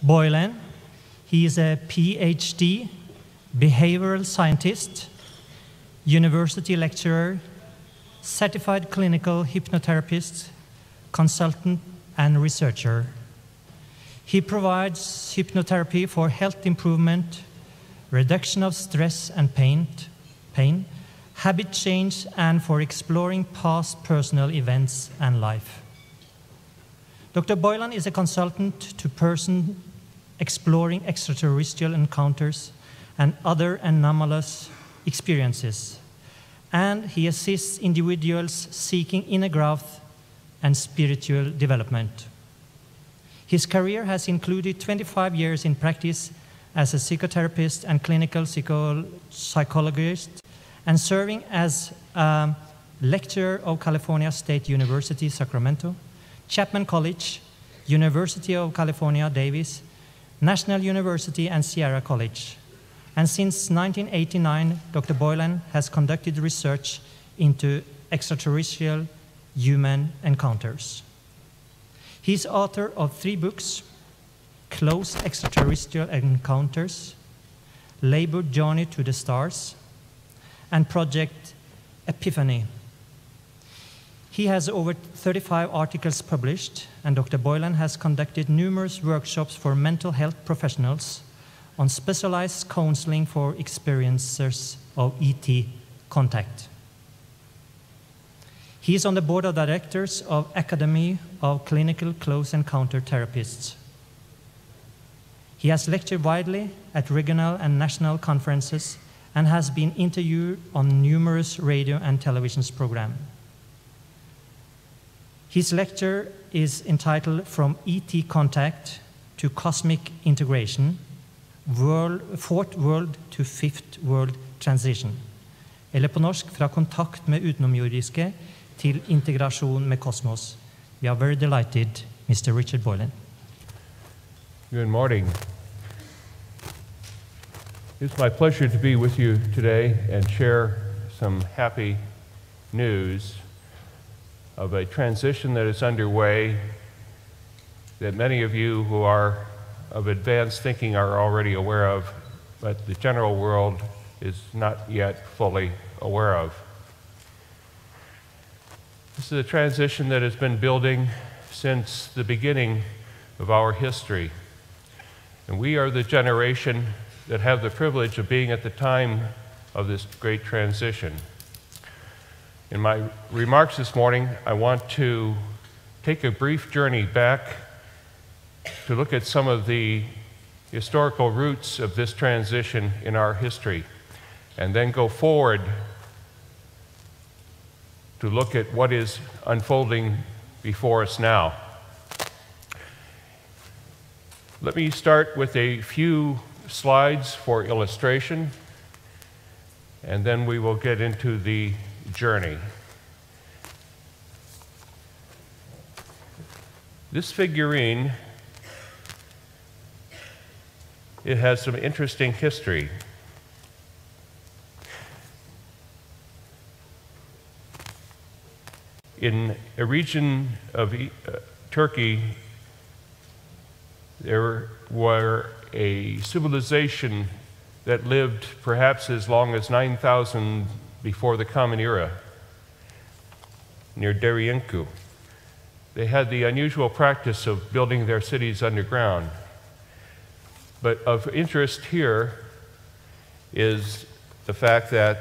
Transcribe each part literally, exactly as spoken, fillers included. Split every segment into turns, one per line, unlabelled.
Boylan. He is a P H D, behavioral scientist, university lecturer, certified clinical hypnotherapist, consultant, and researcher. He provides hypnotherapy for health improvement, reduction of stress and pain, pain, habit change, and for exploring past personal events and life. Doctor Boylan is a consultant to persons exploring extraterrestrial encounters and other anomalous experiences, and he assists individuals seeking inner growth and spiritual development. His career has included twenty-five years in practice as a psychotherapist and clinical psycho psychologist, and serving as a lecturer of California State University, Sacramento, Chapman College, University of California, Davis, National University, and Sierra College. And since nineteen eighty-nine, Doctor Boylan has conducted research into extraterrestrial human encounters. He is author of three books: Close Extraterrestrial Encounters, Labor Journey to the Stars, and Project Epiphany. He has over thirty-five articles published, and Doctor Boylan has conducted numerous workshops for mental health professionals on specialized counseling for experiencers of E T contact. He is on the board of directors of Academy of Clinical Close Encounter Therapists. He has lectured widely at regional and national conferences and has been interviewed on numerous radio and television programs. His lecture is entitled From E T Contact to Cosmic Integration, World, Fourth World to Fifth World Transition. Eller på norsk, fra kontakt med utenomjordiske til integrasjon med kosmos. We are very delighted, Mister Richard Boylan.
Good morning. It's my pleasure to be with you today and share some happy news of a transition that is underway that many of you who are of advanced thinking are already aware of, but the general world is not yet fully aware of. This is a transition that has been building since the beginning of our history. And we are the generation that have the privilege of being at the time of this great transition. In my remarks this morning, I want to take a brief journey back to look at some of the historical roots of this transition in our history, and then go forward to look at what is unfolding before us now. Let me start with a few slides for illustration, and then we will get into the journey. This figurine, it has some interesting history. In a region of uh, Turkey, there were a civilization that lived perhaps as long as nine thousand before the Common Era, near Derienku. They had the unusual practice of building their cities underground. But of interest here is the fact that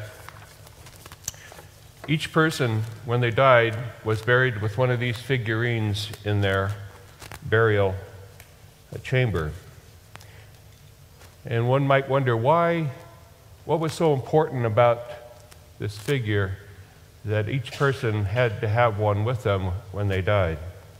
each person, when they died, was buried with one of these figurines in their burial chamber. And one might wonder why, what was so important about this figure that each person had to have one with them when they died.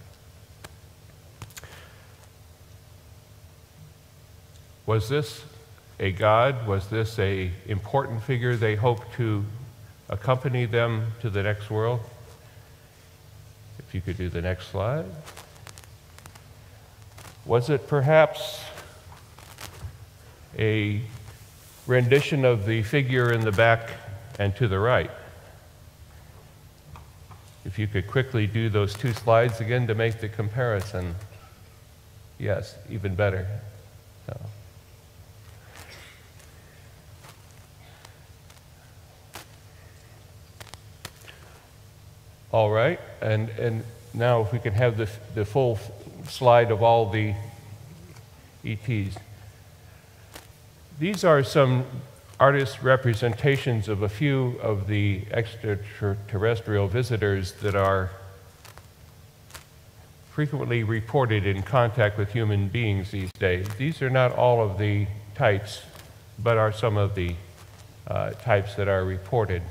Was this a god? Was this an important figure they hoped to accompany them to the next world? If you could do the next slide. Was it perhaps a rendition of the figure in the back and to the right? If you could quickly do those two slides again to make the comparison. Yes, even better. So. All right, and, and now if we can have the, the full slide of all the E Ts. These are some artist representations of a few of the extraterrestrial visitors that are frequently reported in contact with human beings these days. These are not all of the types, but are some of the uh, types that are reported.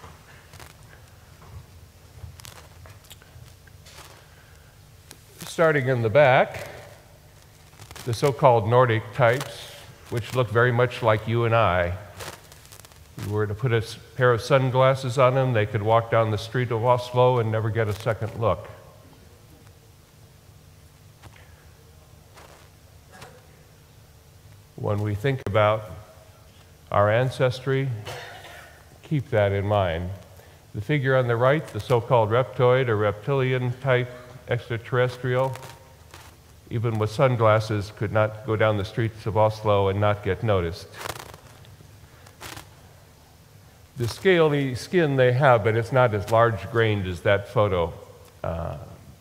Starting in the back, the so-called Nordic types, which look very much like you and I. If you were to put a pair of sunglasses on them, they could walk down the street of Oslo and never get a second look. When we think about our ancestry, keep that in mind. The figure on the right, the so-called reptoid or reptilian type extraterrestrial, even with sunglasses, could not go down the streets of Oslo and not get noticed. The scaly skin they have, but it's not as large-grained as that photo. Uh,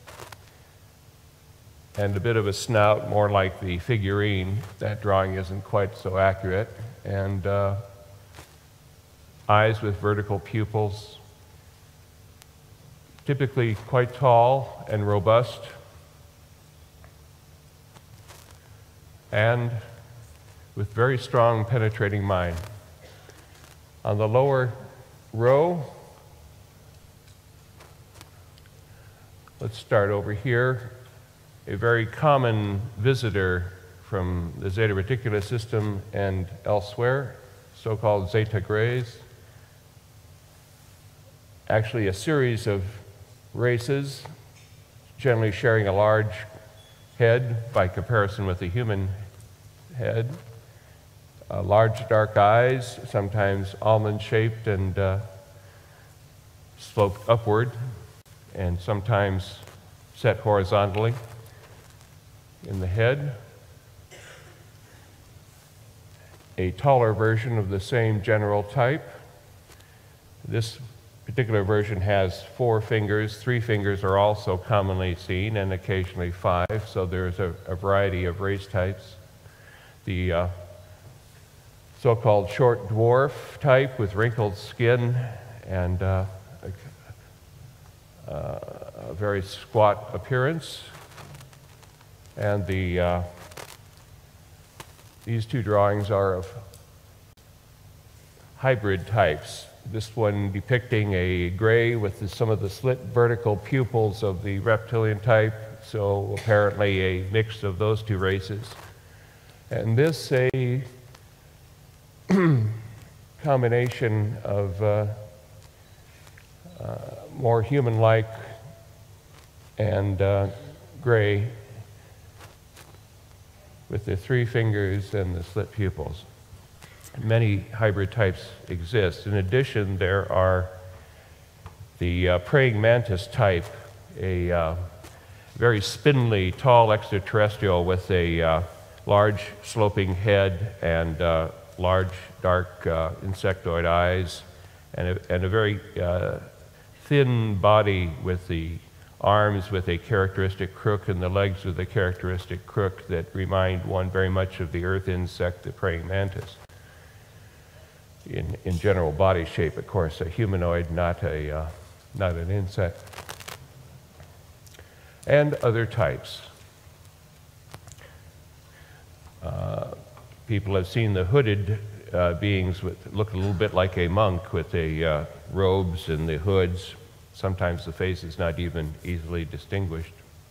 and a bit of a snout, more like the figurine. That drawing isn't quite so accurate. And uh, eyes with vertical pupils. Typically quite tall and robust. And with very strong penetrating mind. On the lower row, let's start over here. A very common visitor from the Zeta Reticuli system and elsewhere, so-called Zeta Grays. Actually a series of races, generally sharing a large head by comparison with the human head. Uh, large dark eyes, sometimes almond-shaped and uh, sloped upward, and sometimes set horizontally in the head. A taller version of the same general type. This particular version has four fingers. Three fingers are also commonly seen, and occasionally five, so there's a, a variety of race types. The uh, so-called short dwarf type with wrinkled skin and uh, a, a very squat appearance. And the, uh, these two drawings are of hybrid types. This one depicting a gray with the, some of the slit vertical pupils of the reptilian type, so apparently a mix of those two races. And this a combination of uh, uh, more human-like and uh, gray with the three fingers and the slit pupils. Many hybrid types exist. In addition, there are the uh, praying mantis type, a uh, very spindly, tall extraterrestrial with a uh, large sloping head and uh, large, dark uh, insectoid eyes, and a, and a very uh, thin body with the arms with a characteristic crook and the legs with a characteristic crook that remind one very much of the earth insect, the praying mantis. In, in general body shape, of course, a humanoid, not, a, uh, not an insect. And other types. Uh, people have seen the hooded uh, beings with look a little bit like a monk with the uh, robes and the hoods. Sometimes the face is not even easily distinguished.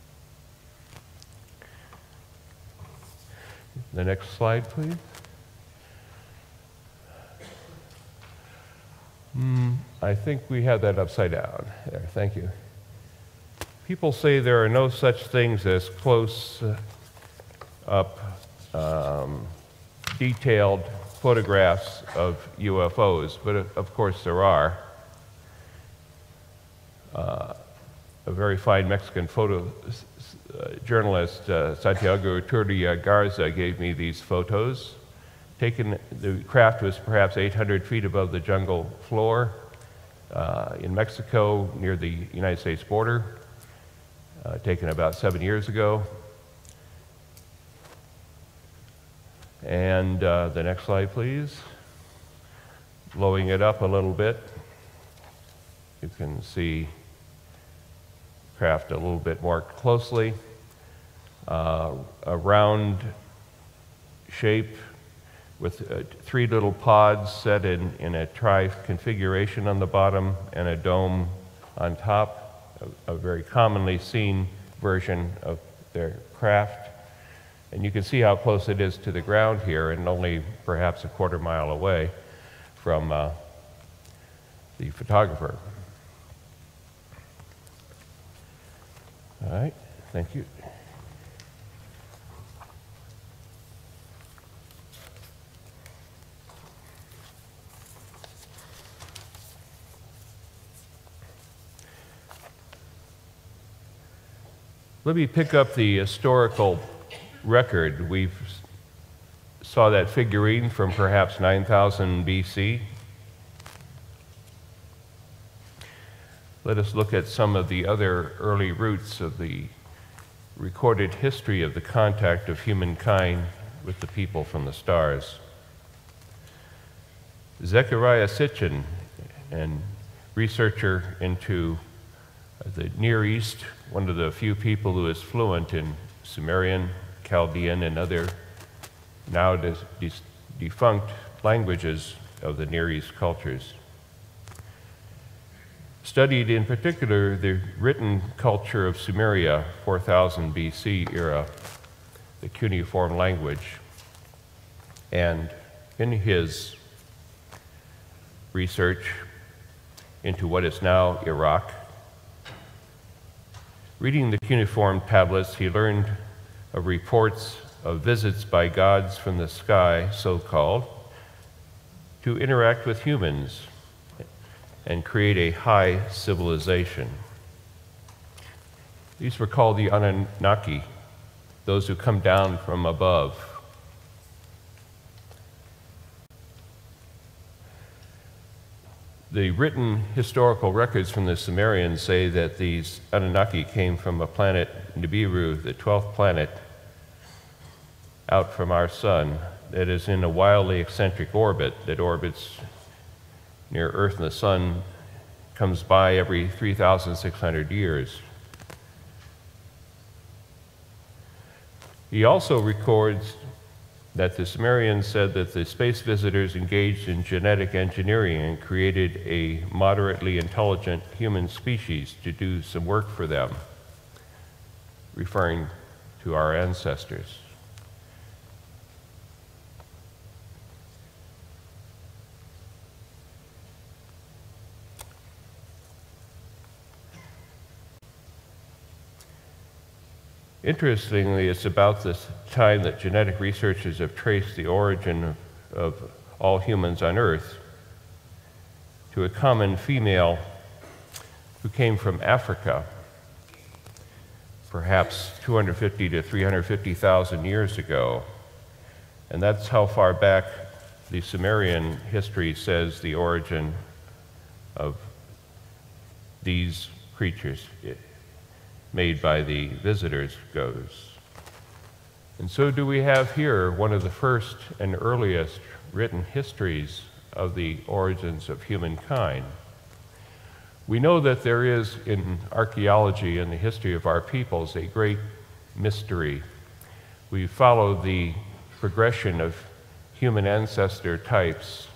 The next slide, please. Mm, I think we have that upside down. There, thank you. People say there are no such things as close uh, up, um, detailed photographs of U F Os, but uh, of course there are. Uh, a very fine Mexican photo uh, journalist uh, Santiago Turria Garza gave me these photos. Taken, the craft was perhaps eight hundred feet above the jungle floor uh, in Mexico near the United States border, uh, taken about seven years ago. And uh, the next slide, please. Blowing it up a little bit, you can see craft a little bit more closely. Uh, a round shape with uh, three little pods set in, in a tri-configuration on the bottom and a dome on top, a, a very commonly seen version of their craft. And you can see how close it is to the ground here, and only perhaps a quarter mile away from uh, the photographer. All right, thank you. Let me pick up the historical record. We saw that figurine from perhaps nine thousand B C. Let us look at some of the other early roots of the recorded history of the contact of humankind with the people from the stars. Zechariah Sitchin, a researcher into the Near East, one of the few people who is fluent in Sumerian, Chaldean, and other now defunct languages of the Near East cultures. Studied in particular the written culture of Sumeria, four thousand B C era, the cuneiform language. And in his research into what is now Iraq, reading the cuneiform tablets, he learned of reports of visits by gods from the sky, so-called, to interact with humans and create a high civilization. These were called the Anunnaki, those who come down from above. The written historical records from the Sumerians say that these Anunnaki came from a planet, Nibiru, the twelfth planet, out from our sun, that is in a wildly eccentric orbit that orbits near Earth and the sun, comes by every three thousand six hundred years. He also records that the Sumerians said that the space visitors engaged in genetic engineering and created a moderately intelligent human species to do some work for them, referring to our ancestors. Interestingly, it's about this time that genetic researchers have traced the origin of, of all humans on Earth to a common female who came from Africa, perhaps two hundred fifty to three hundred fifty thousand years ago. And that's how far back the Sumerian history says the origin of these creatures made by the visitors goes. And so do we have here one of the first and earliest written histories of the origins of humankind. We know that there is in archaeology and the history of our peoples a great mystery. We follow the progression of human ancestor types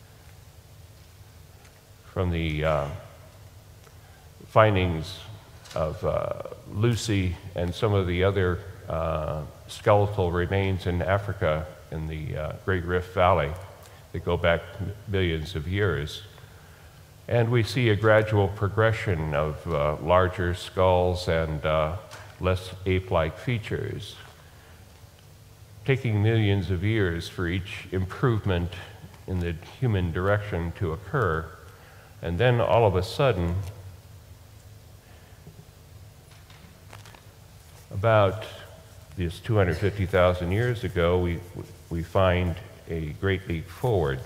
from the uh, findings of uh, Lucy and some of the other uh, skeletal remains in Africa in the uh, Great Rift Valley that go back millions of years. And we see a gradual progression of uh, larger skulls and uh, less ape-like features, taking millions of years for each improvement in the human direction to occur. And then all of a sudden, about this two hundred fifty thousand years ago, we, we find a great leap forward.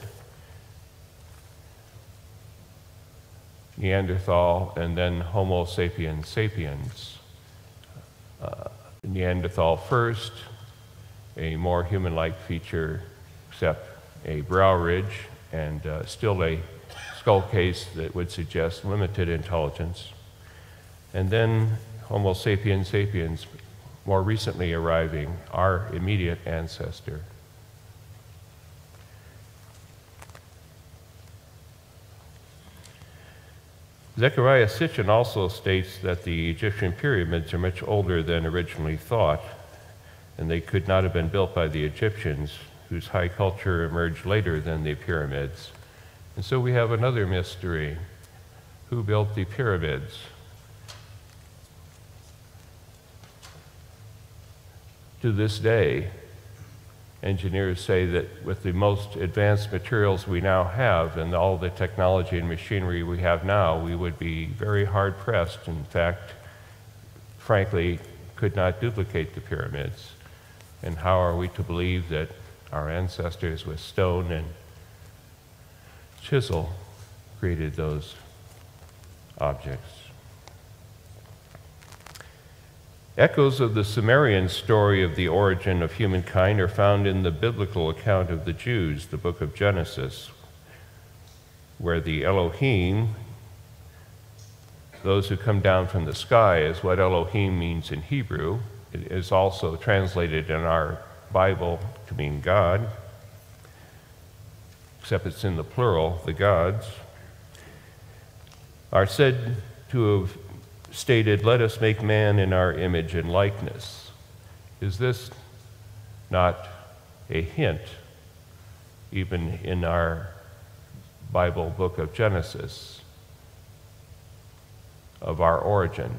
Neanderthal and then Homo sapiens sapiens. Uh, Neanderthal first, a more human-like feature, except a brow ridge and uh, still a skull case that would suggest limited intelligence. And then Homo sapiens sapiens, more recently arriving, our immediate ancestor. Zecharia Sitchin also states that the Egyptian pyramids are much older than originally thought, and they could not have been built by the Egyptians, whose high culture emerged later than the pyramids. And so we have another mystery. Who built the pyramids? To this day, engineers say that with the most advanced materials we now have and all the technology and machinery we have now, we would be very hard-pressed. In fact, frankly, could not duplicate the pyramids. And how are we to believe that our ancestors with stone and chisel created those objects? Echoes of the Sumerian story of the origin of humankind are found in the biblical account of the Jews, the book of Genesis, where the Elohim, those who come down from the sky, is what Elohim means in Hebrew. It is also translated in our Bible to mean God, except it's in the plural, the gods, are said to have stated, "Let us make man in our image and likeness." Is this not a hint, even in our Bible book of Genesis, of our origin?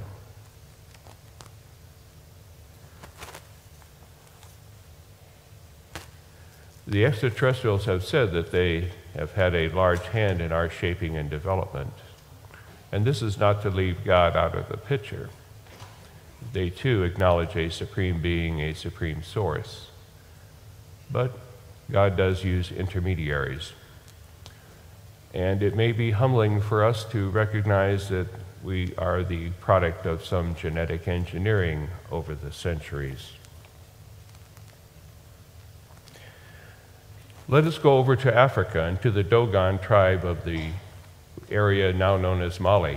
The extraterrestrials have said that they have had a large hand in our shaping and development. And this is not to leave God out of the picture. They too acknowledge a supreme being, a supreme source. But God does use intermediaries. And it may be humbling for us to recognize that we are the product of some genetic engineering over the centuries. Let us go over to Africa and to the Dogon tribe of the area now known as Mali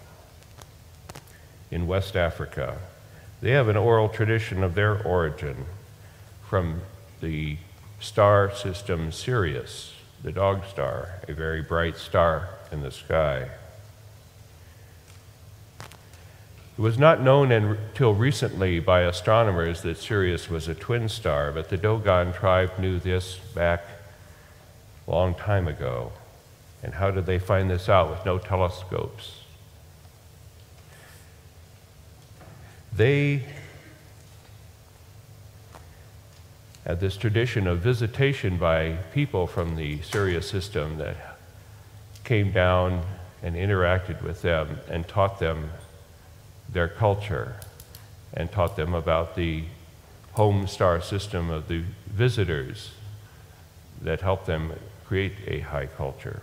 in West Africa. They have an oral tradition of their origin from the star system Sirius, the dog star, a very bright star in the sky. It was not known until recently by astronomers that Sirius was a twin star, but the Dogon tribe knew this back a long time ago. And how did they find this out with no telescopes? They had this tradition of visitation by people from the Sirius system that came down and interacted with them and taught them their culture and taught them about the home star system of the visitors that helped them create a high culture.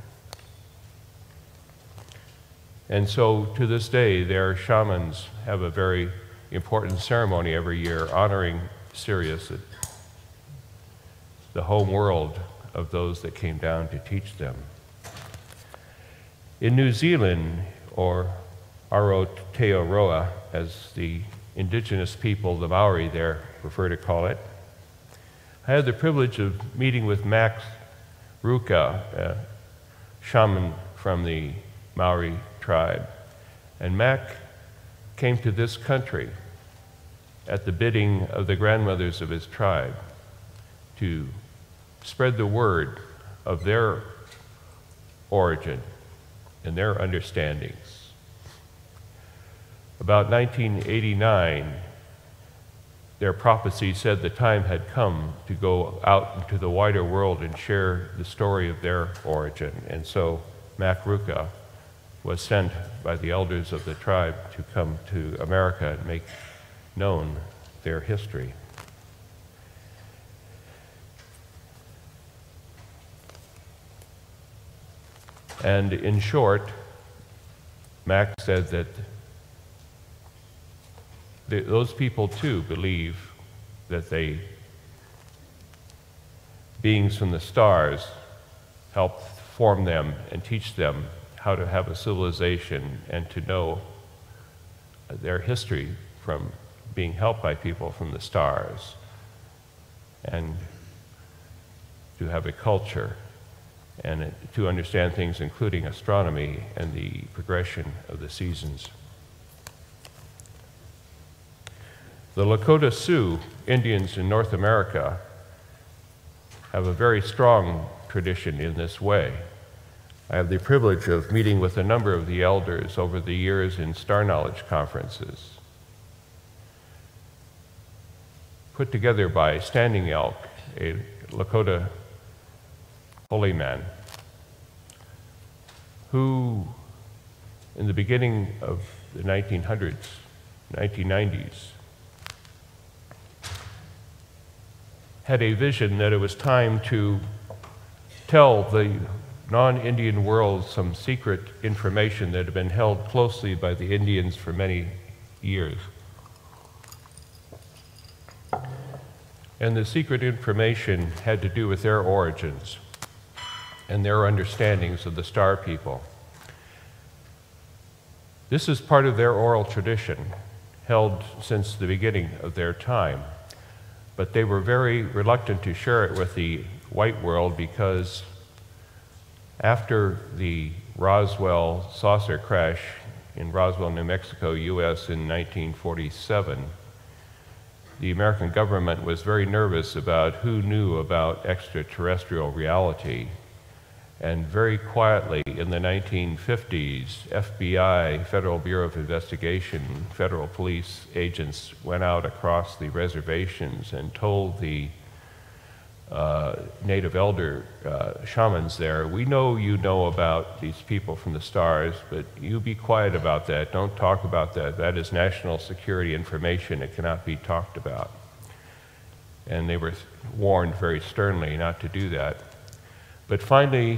And so to this day, their shamans have a very important ceremony every year honoring Sirius, the home world of those that came down to teach them. In New Zealand, or Aotearoa, as the indigenous people, the Maori there, prefer to call it, I had the privilege of meeting with Max Ruka, a shaman from the Maori tribe. And Mac came to this country at the bidding of the grandmothers of his tribe to spread the word of their origin and their understandings. About nineteen eighty-nine, their prophecy said the time had come to go out into the wider world and share the story of their origin. And so Mac Ruka was sent by the elders of the tribe to come to America and make known their history. And in short, Mack said that th those people too believe that they, beings from the stars, helped form them and teach them how to have a civilization and to know their history from being helped by people from the stars, and to have a culture, and to understand things including astronomy and the progression of the seasons. The Lakota Sioux Indians in North America have a very strong tradition in this way. I have the privilege of meeting with a number of the elders over the years in Star Knowledge conferences, put together by Standing Elk, a Lakota holy man, who in the beginning of the nineteen hundreds, nineteen nineties, had a vision that it was time to tell the non-Indian world some secret information that had been held closely by the Indians for many years. And the secret information had to do with their origins and their understandings of the star people. This is part of their oral tradition, held since the beginning of their time. But they were very reluctant to share it with the white world because after the Roswell saucer crash in Roswell, New Mexico, U S in nineteen forty-seven, the American government was very nervous about who knew about extraterrestrial reality. And very quietly in the nineteen fifties, F B I, Federal Bureau of Investigation, federal police agents went out across the reservations and told the uh, native elder uh, shamans there, we know you know about these people from the stars, but you be quiet about that. Don't talk about that. That is national security information. It cannot be talked about. And they were warned very sternly not to do that. But finally,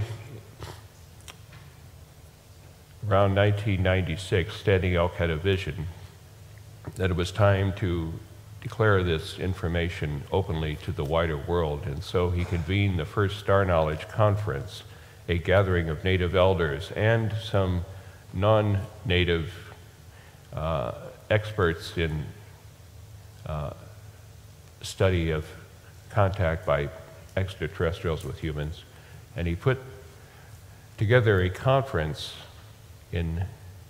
around nineteen ninety-six, Standing Elk had a vision that it was time to declare this information openly to the wider world. And so he convened the first Star Knowledge Conference, a gathering of native elders and some non-native uh, experts in uh, study of contact by extraterrestrials with humans. And he put together a conference in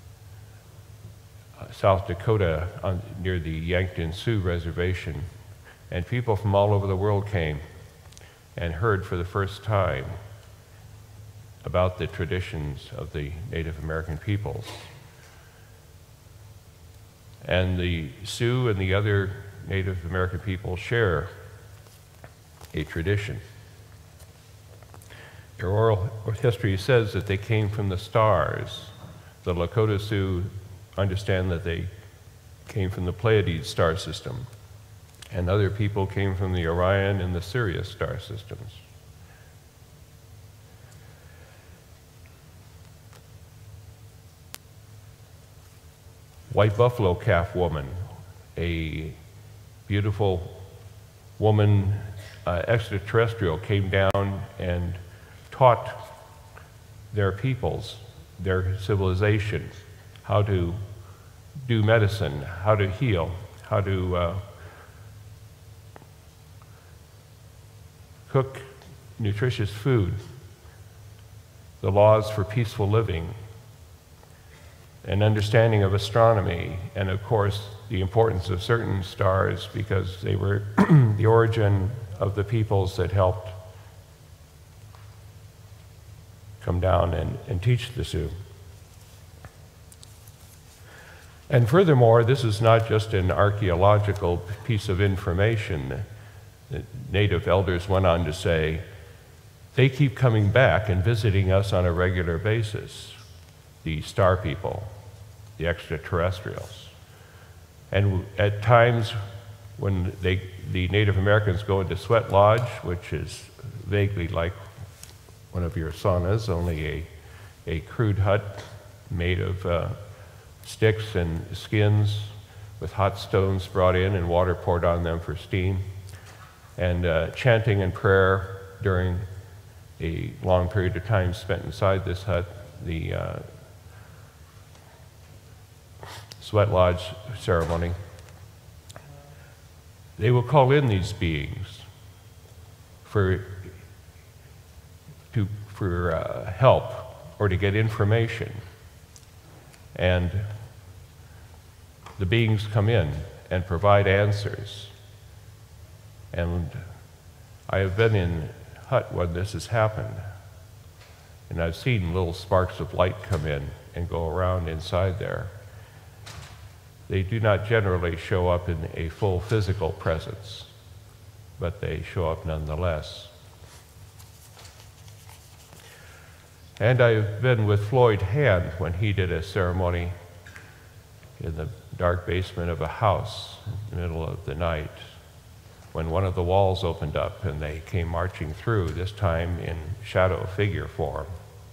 uh, South Dakota on, near the Yankton Sioux Reservation. And people from all over the world came and heard for the first time about the traditions of the Native American peoples. And the Sioux and the other Native American people share a tradition. Their oral history says that they came from the stars. The Lakota Sioux understand that they came from the Pleiades star system, and other people came from the Orion and the Sirius star systems. White Buffalo Calf Woman, a beautiful woman, uh, extraterrestrial, came down and taught their peoples, their civilization, how to do medicine, how to heal, how to uh, cook nutritious food, the laws for peaceful living, an understanding of astronomy, and of course the importance of certain stars because they were the origin of the peoples that helped come down and, and teach the Sioux. And furthermore, this is not just an archaeological piece of information. The native elders went on to say, they keep coming back and visiting us on a regular basis, the star people, the extraterrestrials. And at times, when they, the Native Americans go into Sweat Lodge, which is vaguely like one of your saunas, only a, a crude hut made of uh, sticks and skins with hot stones brought in and water poured on them for steam, and uh, chanting and prayer during a long period of time spent inside this hut. The uh, Sweat Lodge ceremony. They will call in these beings for, to, for uh, help or to get information. And the beings come in and provide answers. And I have been in hut when this has happened, and I've seen little sparks of light come in and go around inside there. They do not generally show up in a full physical presence, but they show up nonetheless. And I've been with Floyd Hand when he did a ceremony in the dark basement of a house in the middle of the night, when one of the walls opened up and they came marching through, this time in shadow figure form.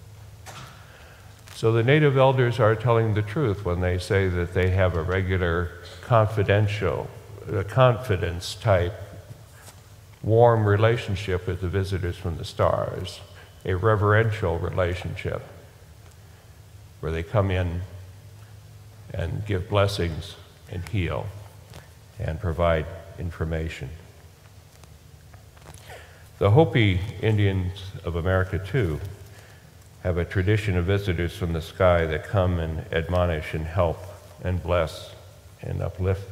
So the Native elders are telling the truth when they say that they have a regular, confidential, a confidence type, warm relationship with the visitors from the stars, a reverential relationship where they come in and give blessings and heal and provide information. The Hopi Indians of America, too, have a tradition of visitors from the sky that come and admonish and help and bless and uplift.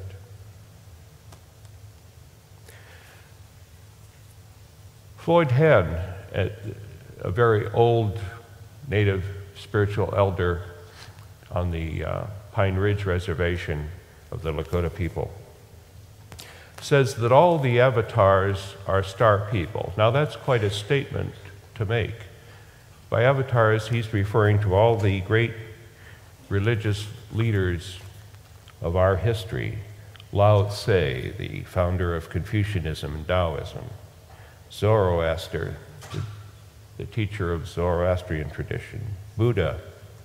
Floyd Hand, a very old Native spiritual elder on the uh, Pine Ridge Reservation of the Lakota people, says that all the avatars are star people. Now that's quite a statement to make. By avatars, he's referring to all the great religious leaders of our history. Lao Tse, the founder of Confucianism and Taoism. Zoroaster, the, the teacher of Zoroastrian tradition. Buddha.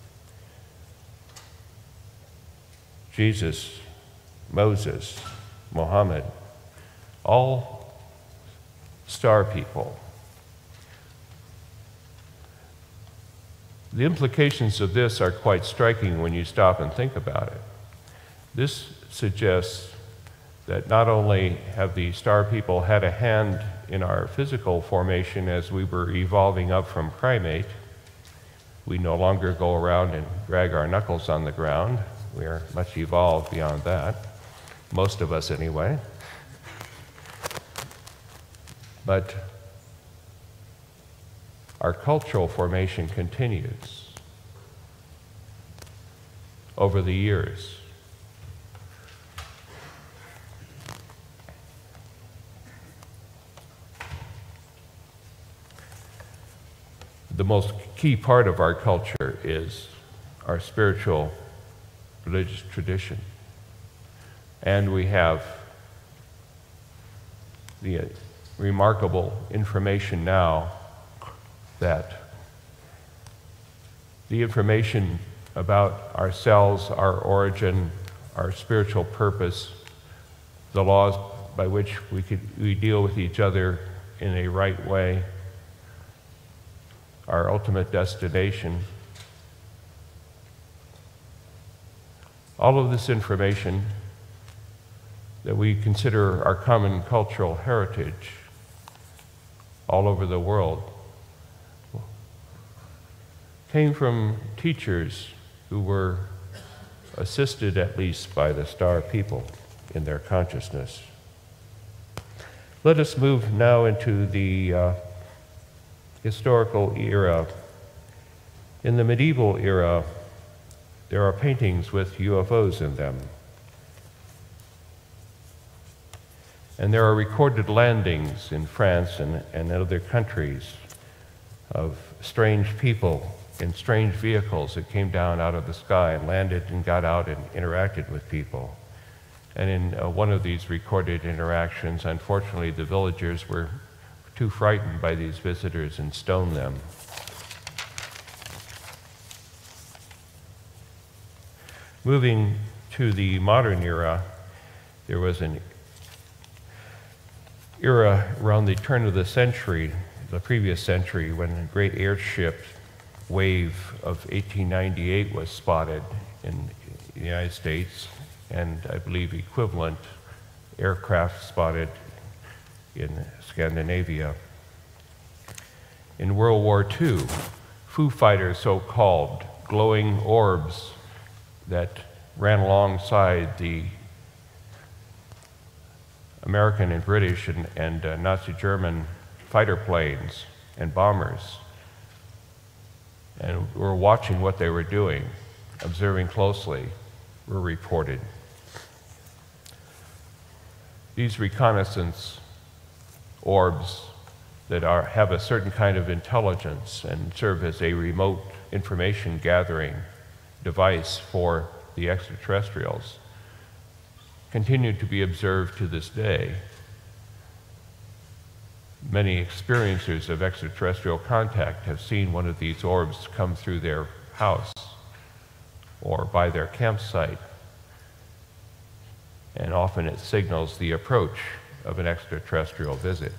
Jesus, Moses, Muhammad. All star people. The implications of this are quite striking when you stop and think about it. This suggests that not only have the star people had a hand in our physical formation as we were evolving up from primate, we no longer go around and drag our knuckles on the ground. We are much evolved beyond that, most of us anyway. But our cultural formation continues over the years. The most key part of our culture is our spiritual religious tradition. And we have the uh, remarkable information now that the information about ourselves, our origin, our spiritual purpose, the laws by which we, could, we deal with each other in a right way, our ultimate destination. All of this information that we consider our common cultural heritage all over the world came from teachers who were assisted at least by the star people in their consciousness. Let us move now into the uh, historical era. In the medieval era, there are paintings with U F Os in them. And there are recorded landings in France and, and other countries of strange people in strange vehicles that came down out of the sky and landed and got out and interacted with people. And in uh, one of these recorded interactions, unfortunately, the villagers were too frightened by these visitors and stoned them. Moving to the modern era, there was an era around the turn of the century, the previous century, when a great airship wave of eighteen ninety-eight was spotted in the United States, and I believe equivalent aircraft spotted in Scandinavia. In World War Two, Foo Fighters, so-called glowing orbs that ran alongside the American and British and, and uh, Nazi German fighter planes and bombers, and were watching what they were doing, observing closely, were reported. These reconnaissance orbs that are, have a certain kind of intelligence and serve as a remote information gathering device for the extraterrestrials continue to be observed to this day. Many experiencers of extraterrestrial contact have seen one of these orbs come through their house or by their campsite, and often it signals the approach of an extraterrestrial visit.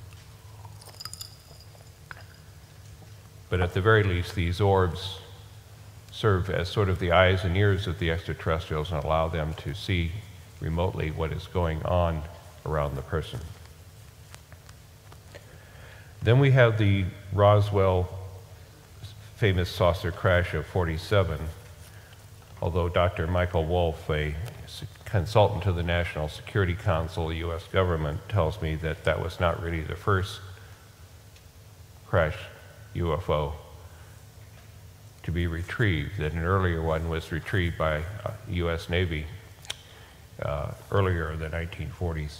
But at the very least, these orbs serve as sort of the eyes and ears of the extraterrestrials and allow them to see remotely what is going on around the person. Then we have the Roswell famous saucer crash of forty-seven, although Doctor Michael Wolff, a consultant to the National Security Council, the U S government, tells me that that was not really the first crash U F O to be retrieved, that an earlier one was retrieved by uh, U S Navy uh, earlier in the nineteen forties.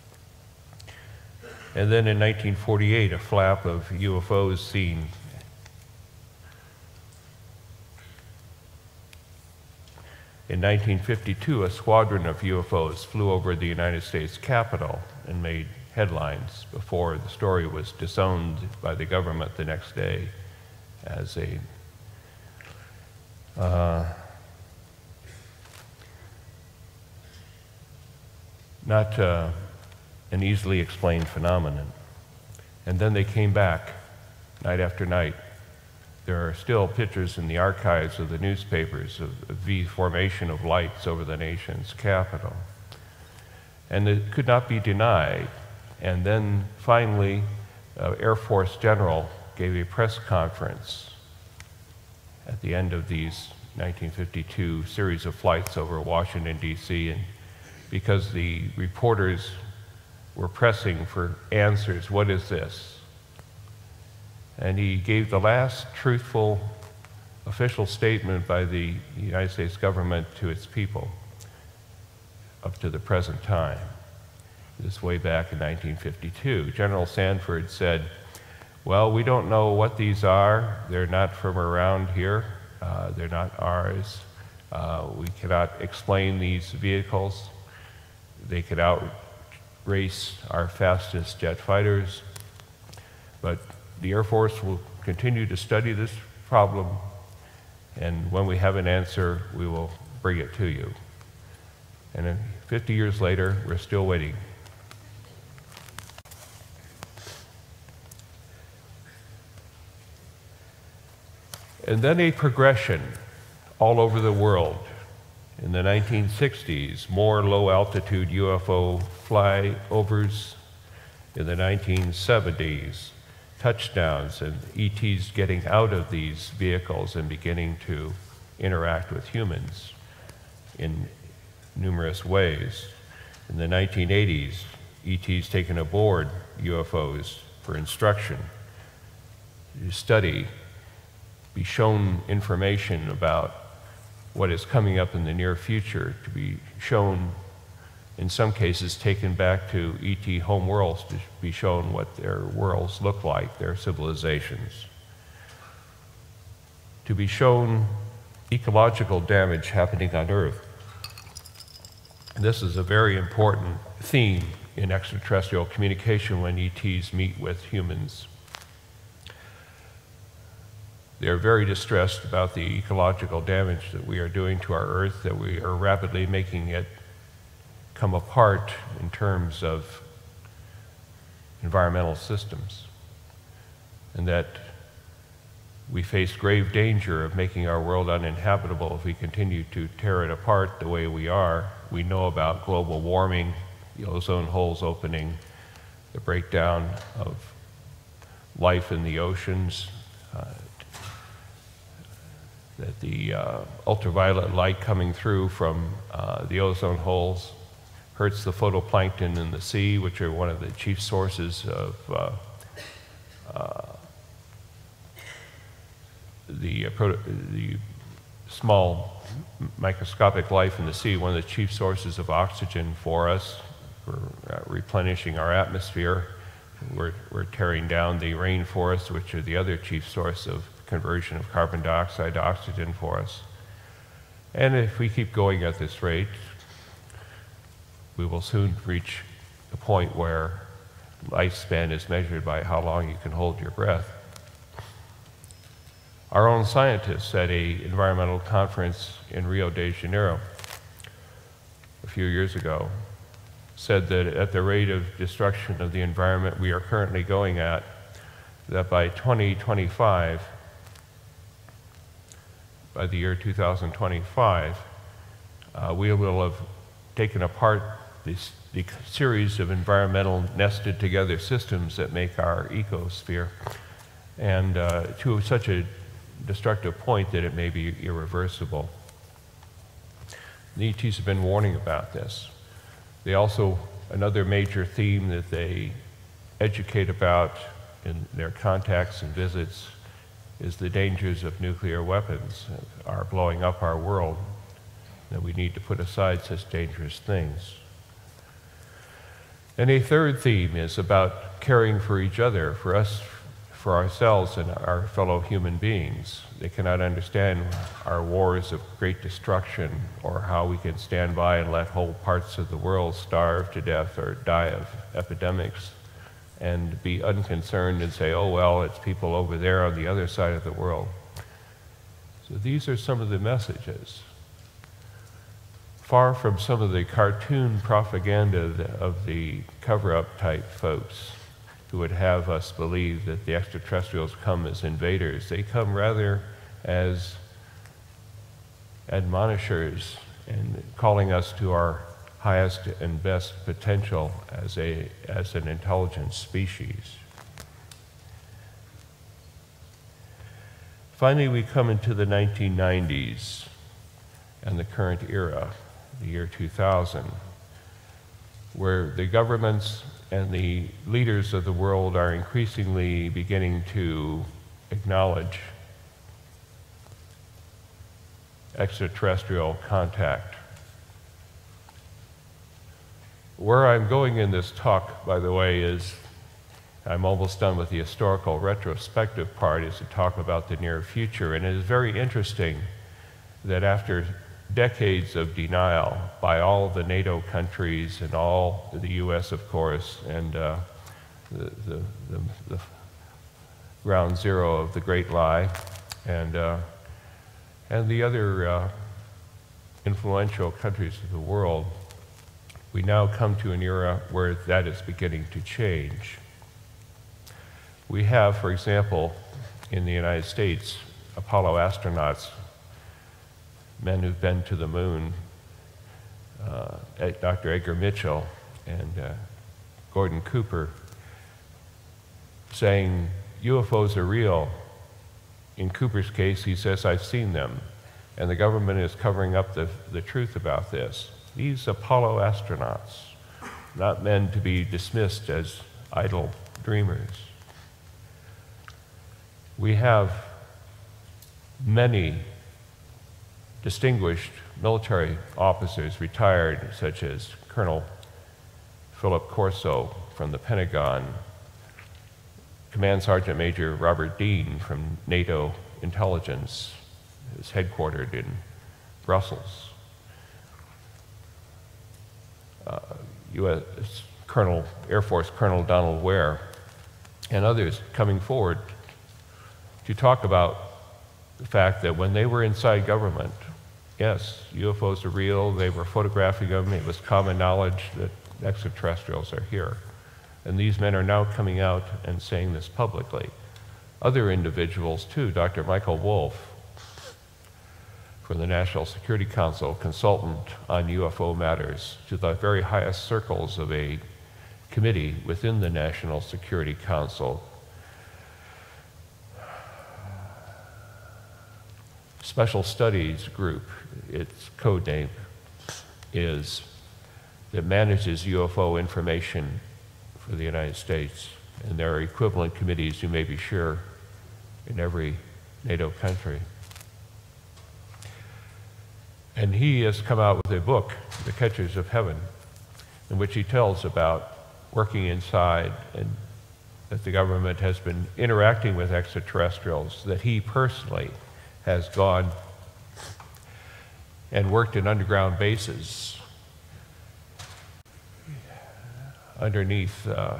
And then in nineteen forty-eight, a flap of U F Os seen in nineteen fifty-two, a squadron of U F Os flew over the United States Capitol and made headlines before the story was disowned by the government the next day as a uh, not uh, an easily explained phenomenon. And then they came back night after night. There are still pictures in the archives of the newspapers of the V formation of lights over the nation's capital. And it could not be denied. And then finally, uh, Air Force General gave a press conference at the end of these nineteen fifty-two series of flights over Washington, D C, and because the reporters were pressing for answers, what is this? And he gave the last truthful official statement by the United States government to its people up to the present time. This way back in nineteen fifty-two. General Sanford said, well, we don't know what these are. They're not from around here. Uh, they're not ours. Uh, we cannot explain these vehicles. They could outrace our fastest jet fighters. But the Air Force will continue to study this problem, and when we have an answer, we will bring it to you. And then fifty years later, we're still waiting. And then a progression all over the world. In the nineteen sixties, more low-altitude U F O flyovers. In the nineteen seventies, touchdowns and E Ts getting out of these vehicles and beginning to interact with humans in numerous ways. In the nineteen eighties, E Ts taken aboard U F Os for instruction, to study, be shown information about what is coming up in the near future, to be shown, in some cases, taken back to E T home worlds to be shown what their worlds look like, their civilizations. To be shown ecological damage happening on Earth. This is a very important theme in extraterrestrial communication when E Ts meet with humans. They're very distressed about the ecological damage that we are doing to our Earth, that we are rapidly making it come apart in terms of environmental systems, and that we face grave danger of making our world uninhabitable if we continue to tear it apart the way we are. We know about global warming, the ozone holes opening, the breakdown of life in the oceans, uh, that the uh, ultraviolet light coming through from uh, the ozone holes hurts the photoplankton in the sea, which are one of the chief sources of uh, uh, the, uh, the small microscopic life in the sea, one of the chief sources of oxygen for us. We're uh, replenishing our atmosphere. We're, we're tearing down the rainforests, which are the other chief source of conversion of carbon dioxide to oxygen for us. And if we keep going at this rate, we will soon reach the point where lifespan is measured by how long you can hold your breath. Our own scientists at an environmental conference in Rio de Janeiro a few years ago said that at the rate of destruction of the environment we are currently going at, that by twenty twenty-five, by the year two thousand twenty-five, uh, we will have taken apart this, the series of environmental nested together systems that make our ecosphere, and uh, to such a destructive point that it may be irreversible. The E Ts have been warning about this. They also, another major theme that they educate about in their contacts and visits is the dangers of nuclear weapons are blowing up our world, that we need to put aside such dangerous things. And a third theme is about caring for each other, for us, for ourselves and our fellow human beings. They cannot understand our wars of great destruction, or how we can stand by and let whole parts of the world starve to death or die of epidemics, and be unconcerned and say, oh, well, it's people over there on the other side of the world. So these are some of the messages. Far from some of the cartoon propaganda of the cover-up type folks who would have us believe that the extraterrestrials come as invaders. They come rather as admonishers and calling us to our highest and best potential as, a, as an intelligent species. Finally, we come into the nineteen nineties and the current era, the year two thousand, where the governments and the leaders of the world are increasingly beginning to acknowledge extraterrestrial contact. Where I'm going in this talk, by the way, is I'm almost done with the historical retrospective part, is to talk about the near future. And it is very interesting that after decades of denial by all the NATO countries and all the U S, of course, and uh, the, the, the, the ground zero of the Great Lie, and, uh, and the other uh, influential countries of the world, we now come to an era where that is beginning to change. We have, for example, in the United States, Apollo astronauts, men who've been to the moon, uh, Doctor Edgar Mitchell and uh, Gordon Cooper, saying U F Os are real. In Cooper's case, he says, I've seen them, and the government is covering up the, the truth about this. These Apollo astronauts, not men to be dismissed as idle dreamers. We have many distinguished military officers retired, such as Colonel Philip Corso from the Pentagon, Command Sergeant Major Robert Dean from NATO Intelligence, is headquartered in Brussels. U S Colonel, Air Force Colonel Donald Ware, and others coming forward to talk about the fact that when they were inside government, yes, U F Os are real, they were photographing them, it was common knowledge that extraterrestrials are here. And these men are now coming out and saying this publicly. Other individuals too, Doctor Michael Wolff, from the National Security Council, consultant on U F O matters, to the very highest circles of a committee within the National Security Council. Special Studies Group, its code name, is that manages U F O information for the United States. And there are equivalent committees, you may be sure, in every NATO country. And he has come out with a book, The Catchers of Heaven, in which he tells about working inside and that the government has been interacting with extraterrestrials, that he personally has gone and worked in underground bases underneath uh,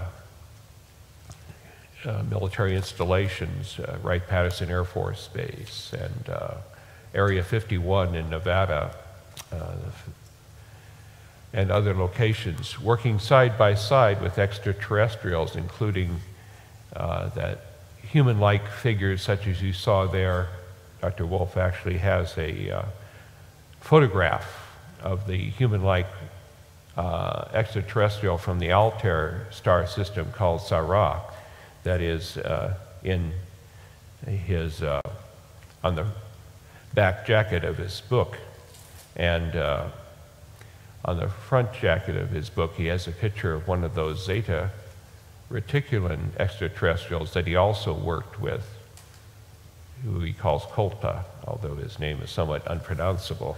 uh, military installations, uh, Wright-Patterson Air Force Base and uh, Area fifty-one in Nevada, uh, and other locations, working side by side with extraterrestrials, including uh, that human-like figures such as you saw there. Doctor Wolff actually has a uh, photograph of the human-like uh, extraterrestrial from the Altair star system called Sarah, that is uh, in his, uh, on the back jacket of his book. And uh, on the front jacket of his book, he has a picture of one of those Zeta Reticulan extraterrestrials that he also worked with, who he calls Kolta, although his name is somewhat unpronounceable.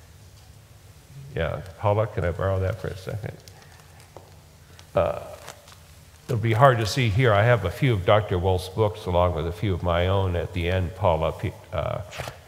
Yeah, Paula, can I borrow that for a second? Uh, it'll be hard to see here. I have a few of Doctor Wolff's books along with a few of my own at the end. Paula uh,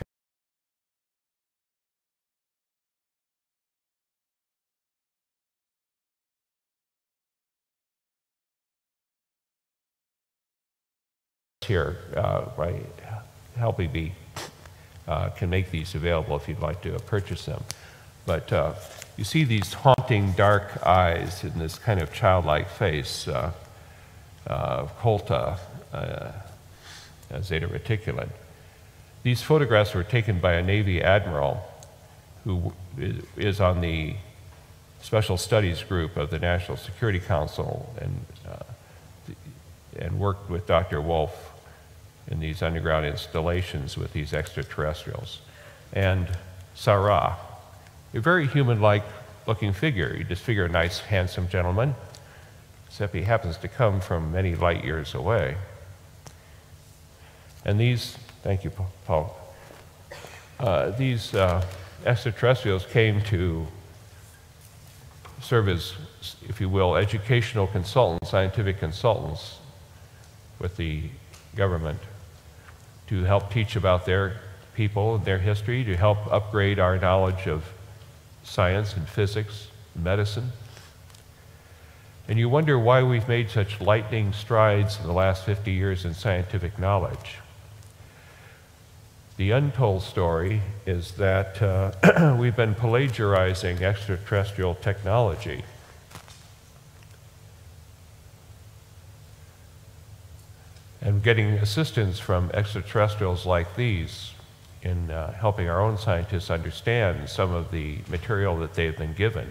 here uh, by helping me uh, can make these available if you'd like to purchase them. But uh, you see these haunting dark eyes in this kind of childlike face uh, uh, of Kolta, uh, Zeta Reticulan. These photographs were taken by a Navy admiral who is on the Special Studies Group of the National Security Council and, uh, and worked with Doctor Wolff in these underground installations with these extraterrestrials. And Sarah, a very human-like looking figure. You just figure a nice, handsome gentleman, except he happens to come from many light years away. And these, thank you, Paul, uh, these uh, extraterrestrials came to serve as, if you will, educational consultants, scientific consultants with the government to help teach about their people and their history, to help upgrade our knowledge of science and physics, medicine. And you wonder why we've made such lightning strides in the last fifty years in scientific knowledge. The untold story is that uh, we've been plagiarizing extraterrestrial technology. And getting assistance from extraterrestrials like these in uh, helping our own scientists understand some of the material that they've been given.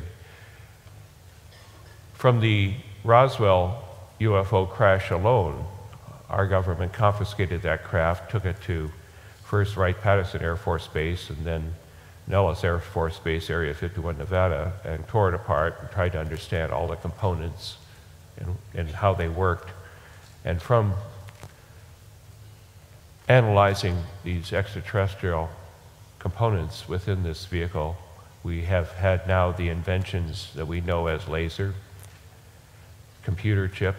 From the Roswell U F O crash alone, our government confiscated that craft, took it to first Wright-Patterson Air Force Base and then Nellis Air Force Base, Area fifty-one, Nevada, and tore it apart and tried to understand all the components and, and how they worked. And from analyzing these extraterrestrial components within this vehicle, we have had now the inventions that we know as laser, computer chip,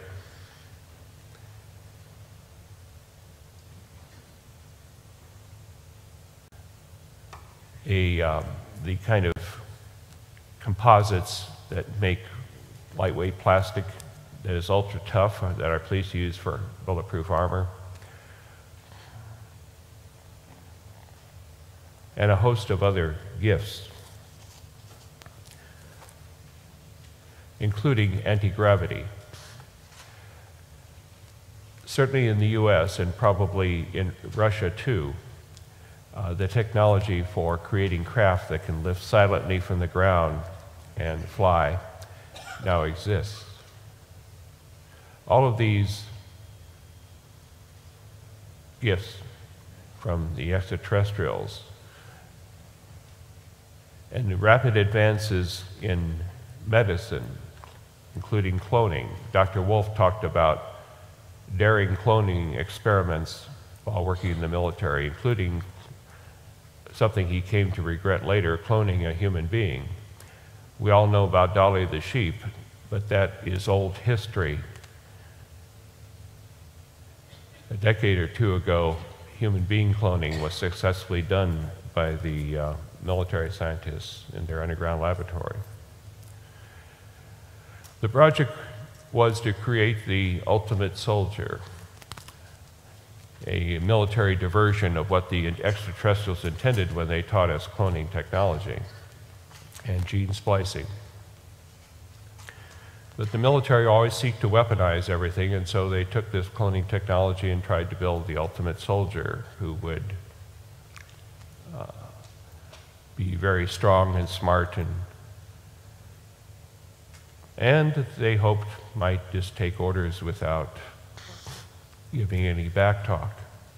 a, um, the kind of composites that make lightweight plastic that is ultra tough uh, that our police use for bulletproof armor, and a host of other gifts, including anti-gravity. Certainly in the U S and probably in Russia too, uh, the technology for creating craft that can lift silently from the ground and fly now exists. All of these gifts from the extraterrestrials and the rapid advances in medicine, including cloning. Doctor Wolf talked about daring cloning experiments while working in the military, including something he came to regret later, cloning a human being. We all know about Dolly the sheep, but that is old history. A decade or two ago, human being cloning was successfully done by the uh, military scientists in their underground laboratory. The project was to create the ultimate soldier, a military diversion of what the extraterrestrials intended when they taught us cloning technology and gene splicing. But the military always seek to weaponize everything, and so they took this cloning technology and tried to build the ultimate soldier who would uh, be very strong and smart, and and they hoped might just take orders without giving any back talk.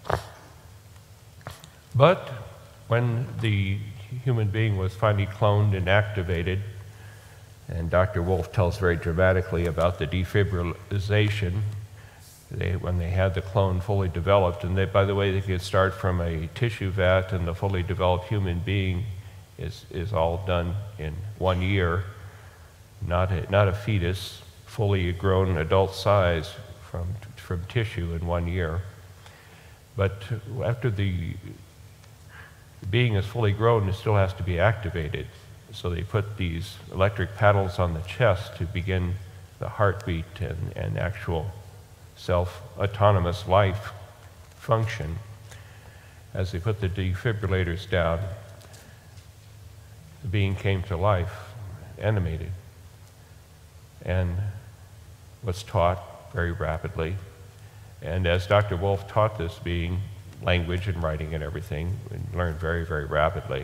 But when the human being was finally cloned and activated, and Doctor Wolf tells very dramatically about the defibrillation, they, when they had the clone fully developed, and they, by the way, they could start from a tissue vat, and the fully developed human being is, is all done in one year. Not a, not a fetus, fully grown adult size from, from tissue in one year. But after the being is fully grown, it still has to be activated. So they put these electric paddles on the chest to begin the heartbeat and, and actual self-autonomous life function. As they put the defibrillators down, the being came to life, animated, and was taught very rapidly. And as Doctor Wolf taught this being language and writing and everything, and learned very, very rapidly,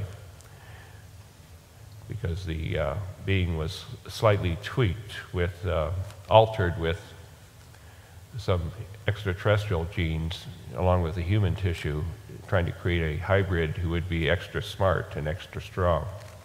because the uh, being was slightly tweaked with, uh, altered with some extraterrestrial genes along with the human tissue, trying to create a hybrid who would be extra smart and extra strong.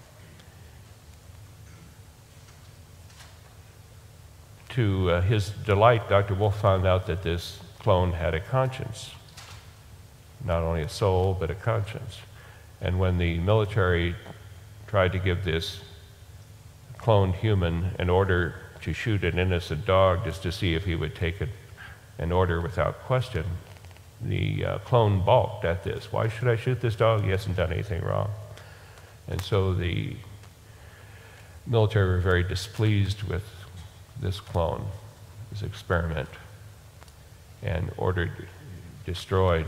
To uh, his delight, Doctor Wolf found out that this clone had a conscience, not only a soul, but a conscience. And when the military tried to give this cloned human an order to shoot an innocent dog just to see if he would take it, an order without question, the uh, clone balked at this. Why should I shoot this dog? He hasn't done anything wrong. And so the military were very displeased with this clone, this experiment, and ordered destroyed.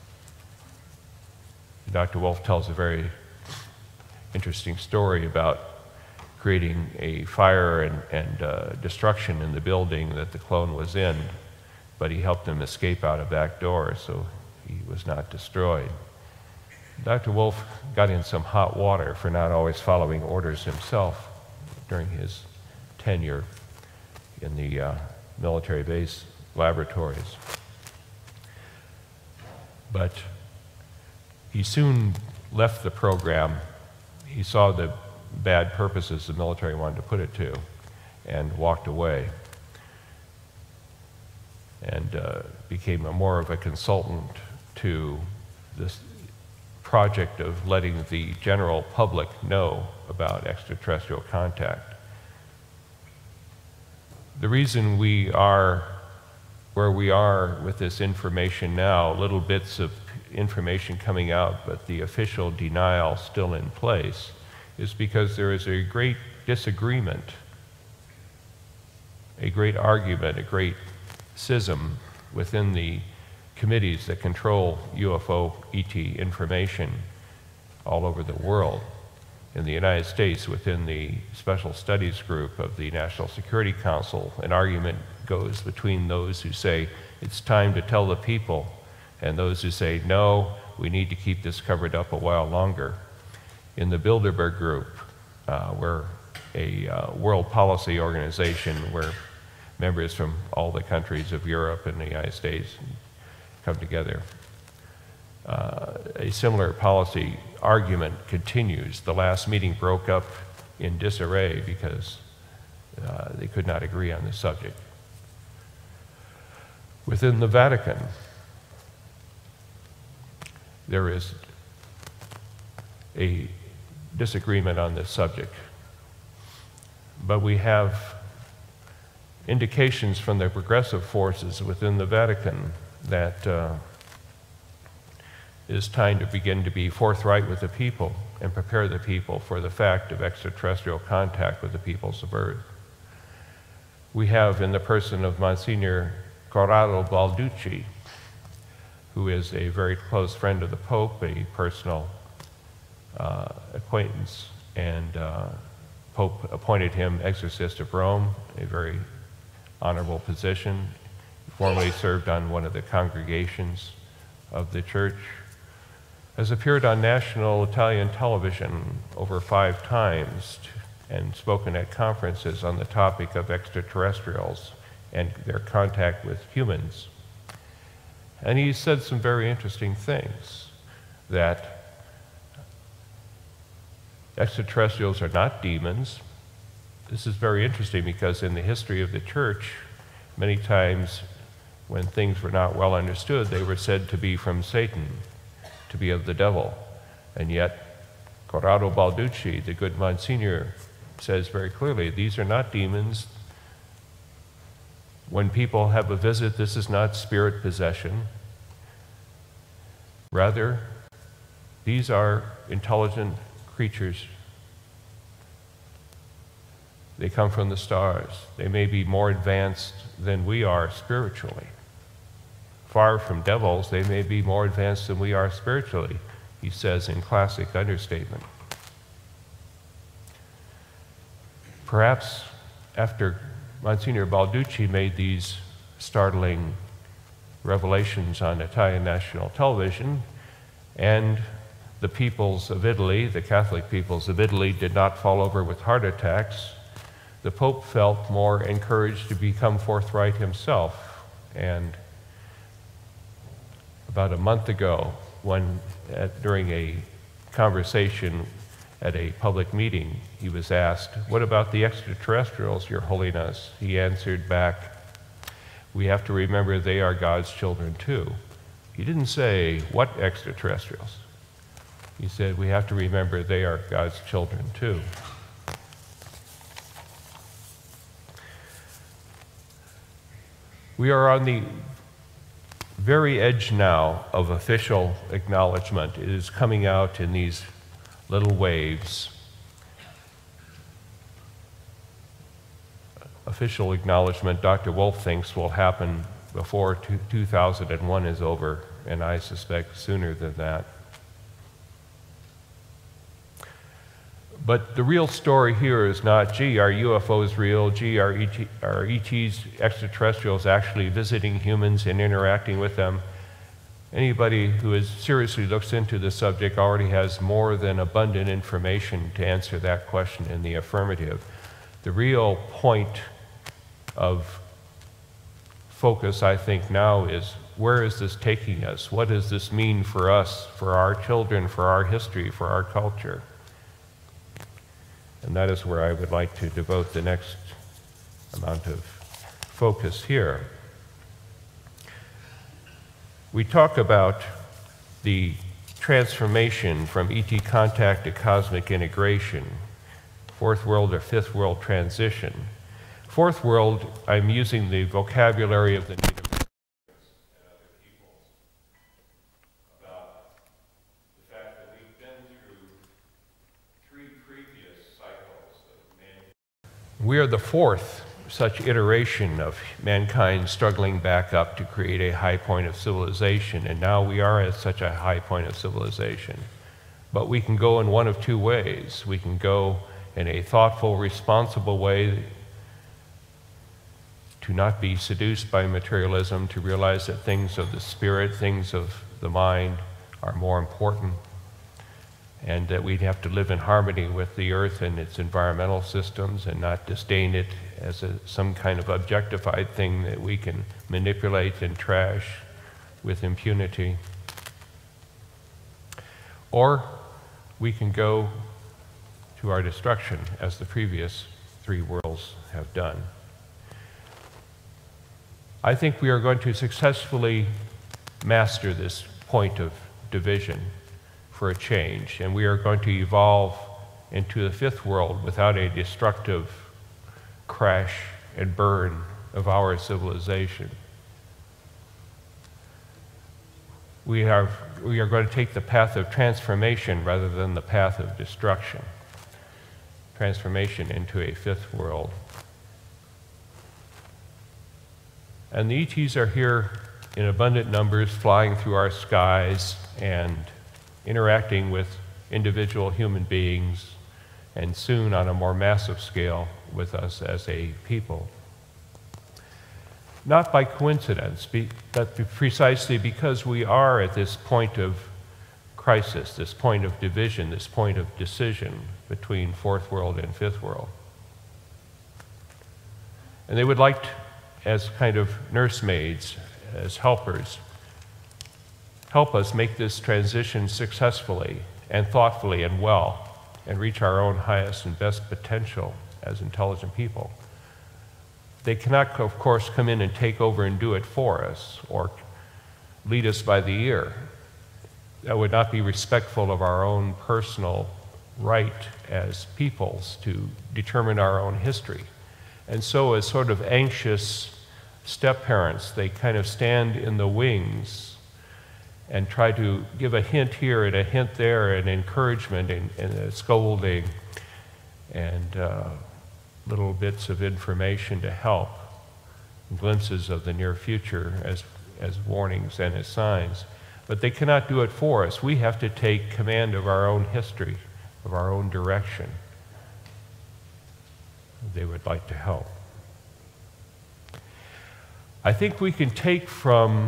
Doctor Wolf tells a very interesting story about creating a fire and, and uh, destruction in the building that the clone was in, but he helped him escape out a back door, so he was not destroyed. Doctor Wolf got in some hot water for not always following orders himself during his tenure in the uh, military base laboratories. But he soon left the program. He saw the bad purposes the military wanted to put it to and walked away, and uh, became a more of a consultant to this project of letting the general public know about extraterrestrial contact. The reason we are where we are with this information now, little bits of information coming out, but the official denial still in place, is because there is a great disagreement a great argument, a great schism within the committees that control U F O E T information all over the world. In the United States, within the Special Studies Group of the National Security Council, an argument goes between those who say it's time to tell the people and those who say, no, we need to keep this covered up a while longer. In the Bilderberg Group, uh, we're a uh, world policy organization where members from all the countries of Europe and the United States come together. Uh, a similar policy argument continues. The last meeting broke up in disarray because uh, they could not agree on the subject. Within the Vatican, there is a disagreement on this subject, but we have indications from the progressive forces within the Vatican that uh, it is time to begin to be forthright with the people and prepare the people for the fact of extraterrestrial contact with the peoples of Earth. We have in the person of Monsignor Corrado Balducci, who is a very close friend of the Pope, a personal uh, acquaintance, and uh, Pope appointed him exorcist of Rome, a very honorable position. He formerly served on one of the congregations of the church. Has appeared on national Italian television over five times and spoken at conferences on the topic of extraterrestrials and their contact with humans. And he said some very interesting things, that extraterrestrials are not demons. This is very interesting because in the history of the church, many times when things were not well understood, they were said to be from Satan, to be of the devil. And yet, Corrado Balducci, the good Monsignor, says very clearly, these are not demons. When people have a visit, this is not spirit possession. Rather, these are intelligent creatures. They come from the stars. They may be more advanced than we are spiritually. Far from devils, they may be more advanced than we are spiritually, he says in classic understatement. Perhaps after Monsignor Balducci made these startling revelations on Italian national television, and the peoples of Italy, the Catholic peoples of Italy, did not fall over with heart attacks, the Pope felt more encouraged to become forthright himself. And about a month ago, when at, during a conversation at a public meeting, he was asked, "What about the extraterrestrials, Your Holiness?" He answered back, "We have to remember they are God's children too." He didn't say, "What extraterrestrials?" He said, "We have to remember they are God's children too." We are on the very edge now of official acknowledgement. It is coming out in these little waves. Official acknowledgement, Doctor Wolf thinks, will happen before two thousand one is over, and I suspect sooner than that. But the real story here is not, gee, are U F Os real? Gee, are, E T, are E Ts, extraterrestrials, actually visiting humans and interacting with them? Anybody who is seriously looks into the subject already has more than abundant information to answer that question in the affirmative. The real point of focus, I think, now is, where is this taking us? What does this mean for us, for our children, for our history, for our culture? And that is where I would like to devote the next amount of focus here. We talk about the transformation from E T contact to cosmic integration, fourth world or fifth world transition. Fourth world, I'm using the vocabulary of the Native Americans and other peoples about the fact that we've been through three previous cycles of man. We are the fourth such iteration of mankind struggling back up to create a high point of civilization, and now we are at such a high point of civilization. But we can go in one of two ways. We can go in a thoughtful, responsible way to not be seduced by materialism, to realize that things of the spirit, things of the mind are more important, and that we'd have to live in harmony with the earth and its environmental systems and not disdain it as a, some kind of objectified thing that we can manipulate and trash with impunity. Or we can go to our destruction as the previous three worlds have done. I think we are going to successfully master this point of division for a change, and we are going to evolve into the fifth world without a destructive crash and burn of our civilization. We are, we are going to take the path of transformation rather than the path of destruction. Transformation into a fifth world. And the E Ts are here in abundant numbers, flying through our skies and interacting with individual human beings, and soon on a more massive scale with us as a people. Not by coincidence, but precisely because we are at this point of crisis, this point of division, this point of decision between fourth world and fifth world. And they would like to, as kind of nursemaids, as helpers, help us make this transition successfully and thoughtfully and well, and reach our own highest and best potential as intelligent people. They cannot, of course, come in and take over and do it for us or lead us by the ear. That would not be respectful of our own personal right as peoples to determine our own history. And so, as sort of anxious step-parents, they kind of stand in the wings and try to give a hint here and a hint there, and encouragement and, and a scolding and uh, little bits of information to help, glimpses of the near future as, as warnings and as signs. But they cannot do it for us. We have to take command of our own history, of our own direction. They would like to help. I think we can take from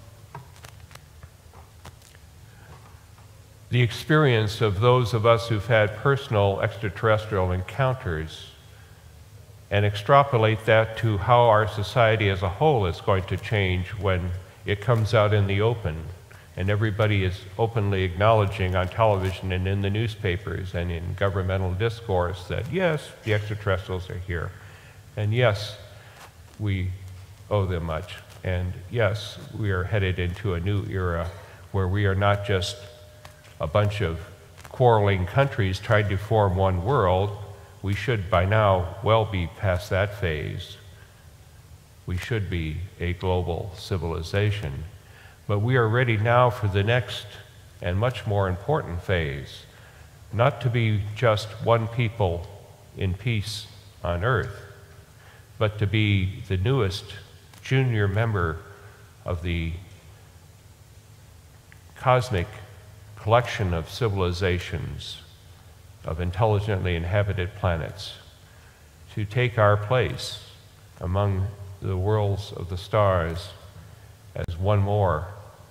the experience of those of us who've had personal extraterrestrial encounters and extrapolate that to how our society as a whole is going to change when it comes out in the open and everybody is openly acknowledging on television and in the newspapers and in governmental discourse that yes, the extraterrestrials are here, and yes, we owe them much, and yes, we are headed into a new era where we are not just a bunch of quarreling countries trying to form one world. We should by now well be past that phase. We should be a global civilization. But we are ready now for the next and much more important phase, not to be just one people in peace on earth, but to be the newest junior member of the cosmic collection of civilizations, of intelligently inhabited planets, to take our place among the worlds of the stars as one more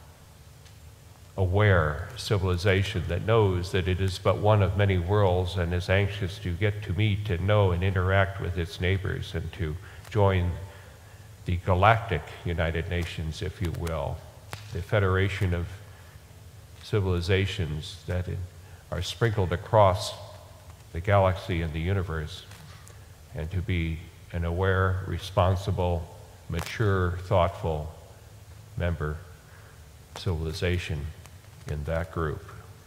aware civilization that knows that it is but one of many worlds and is anxious to get to meet and know and interact with its neighbors and to join the galactic United Nations, if you will, the federation of civilizations that are sprinkled across the galaxy and the universe, and to be an aware, responsible, mature, thoughtful member civilization in that group.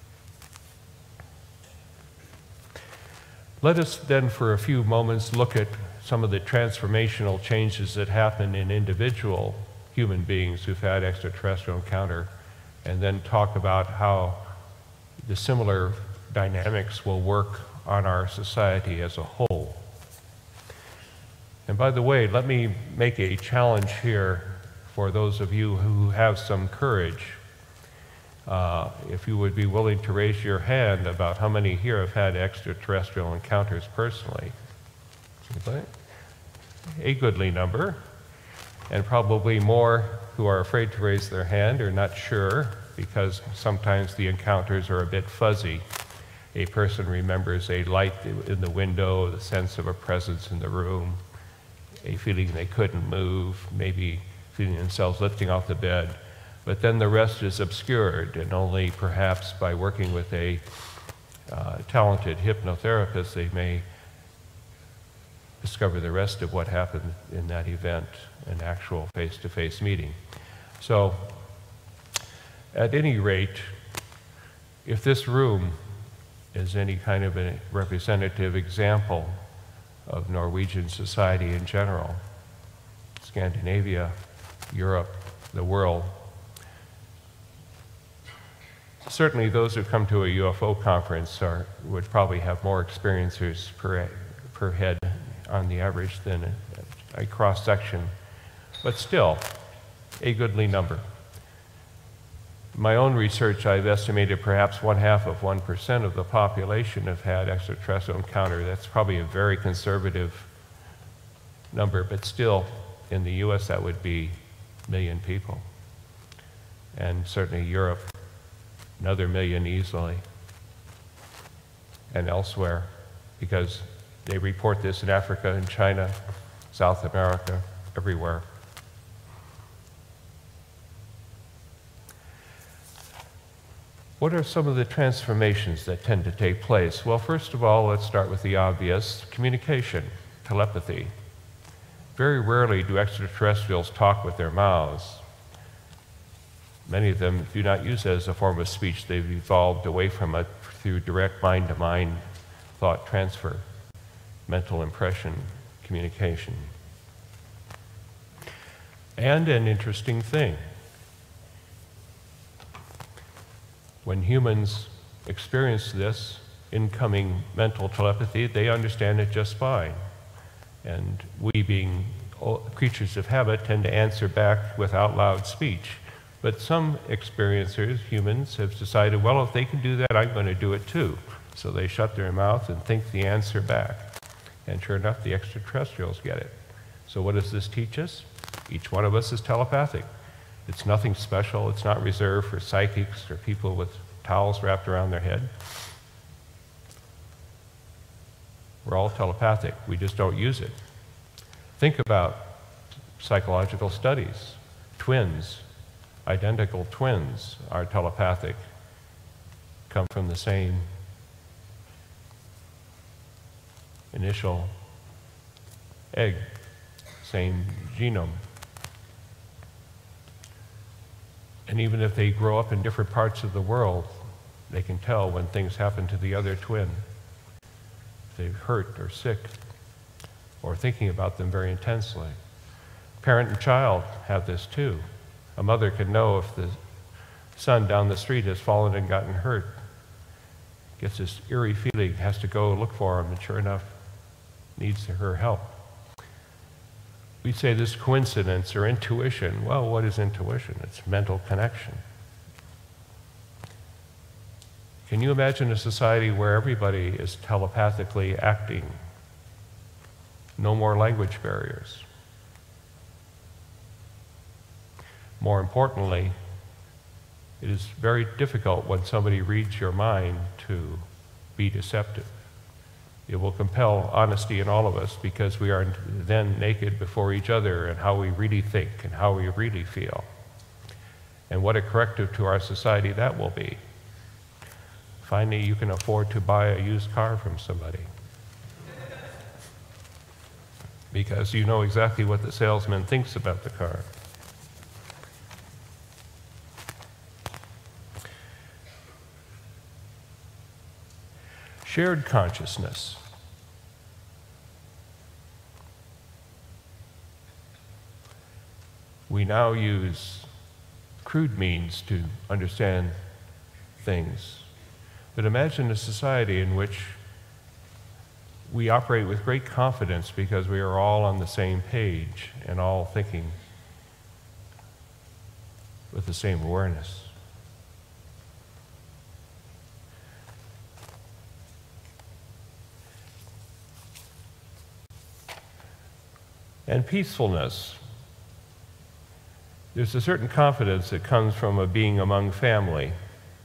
Let us then for a few moments look at some of the transformational changes that happen in individual human beings who've had extraterrestrial encounter, and then talk about how the similar dynamics will work on our society as a whole. And by the way, let me make a challenge here for those of you who have some courage. Uh, if you would be willing to raise your hand about how many here have had extraterrestrial encounters personally. Anybody? A goodly number, and probably more who are afraid to raise their hand or not sure, because sometimes the encounters are a bit fuzzy. A person remembers a light in the window, the sense of a presence in the room, a feeling they couldn't move, maybe feeling themselves lifting off the bed, but then the rest is obscured, and only perhaps by working with a uh, talented hypnotherapist they may discover the rest of what happened in that event, an actual face-to-face meeting. So, at any rate, if this room is any kind of a representative example of Norwegian society in general, Scandinavia, Europe, the world, certainly those who come to a U F O conference are, would probably have more experiencers per, per head on the average than a, a cross-section, but still a goodly number. In my own research, I've estimated perhaps one half of one percent of the population have had extraterrestrial encounter. That's probably a very conservative number, but still, in the U S that would be a million people. And certainly Europe, another million easily. And elsewhere, because they report this in Africa and China, South America, everywhere. What are some of the transformations that tend to take place? Well, first of all, let's start with the obvious: communication, telepathy. Very rarely do extraterrestrials talk with their mouths. Many of them do not use it as a form of speech. They've evolved away from it through direct mind-to-mind thought transfer, mental impression, communication. And an interesting thing, when humans experience this incoming mental telepathy, they understand it just fine. And we, being creatures of habit, tend to answer back with out loud speech. But some experiencers, humans, have decided, well, if they can do that, I'm going to do it too. So they shut their mouth and think the answer back. And sure enough, the extraterrestrials get it. So what does this teach us? Each one of us is telepathic. It's nothing special. It's not reserved for psychics or people with towels wrapped around their head. We're all telepathic. We just don't use it. Think about psychological studies. Twins, identical twins, are telepathic, come from the same initial egg, same genome. And even if they grow up in different parts of the world, they can tell when things happen to the other twin. If they're hurt or sick, or thinking about them very intensely. Parent and child have this too. A mother can know if the son down the street has fallen and gotten hurt. Gets this eerie feeling, has to go look for him, and sure enough, needs her help. We say this coincidence or intuition. Well, what is intuition? It's mental connection. Can you imagine a society where everybody is telepathically acting? No more language barriers. More importantly, it is very difficult when somebody reads your mind to be deceptive. It will compel honesty in all of us because we are then naked before each other and how we really think and how we really feel. And what a corrective to our society that will be. Finally, you can afford to buy a used car from somebody because you know exactly what the salesman thinks about the car. Shared consciousness. We now use crude means to understand things. But imagine a society in which we operate with great confidence because we are all on the same page and all thinking with the same awareness. And peacefulness. There's a certain confidence that comes from a being among family.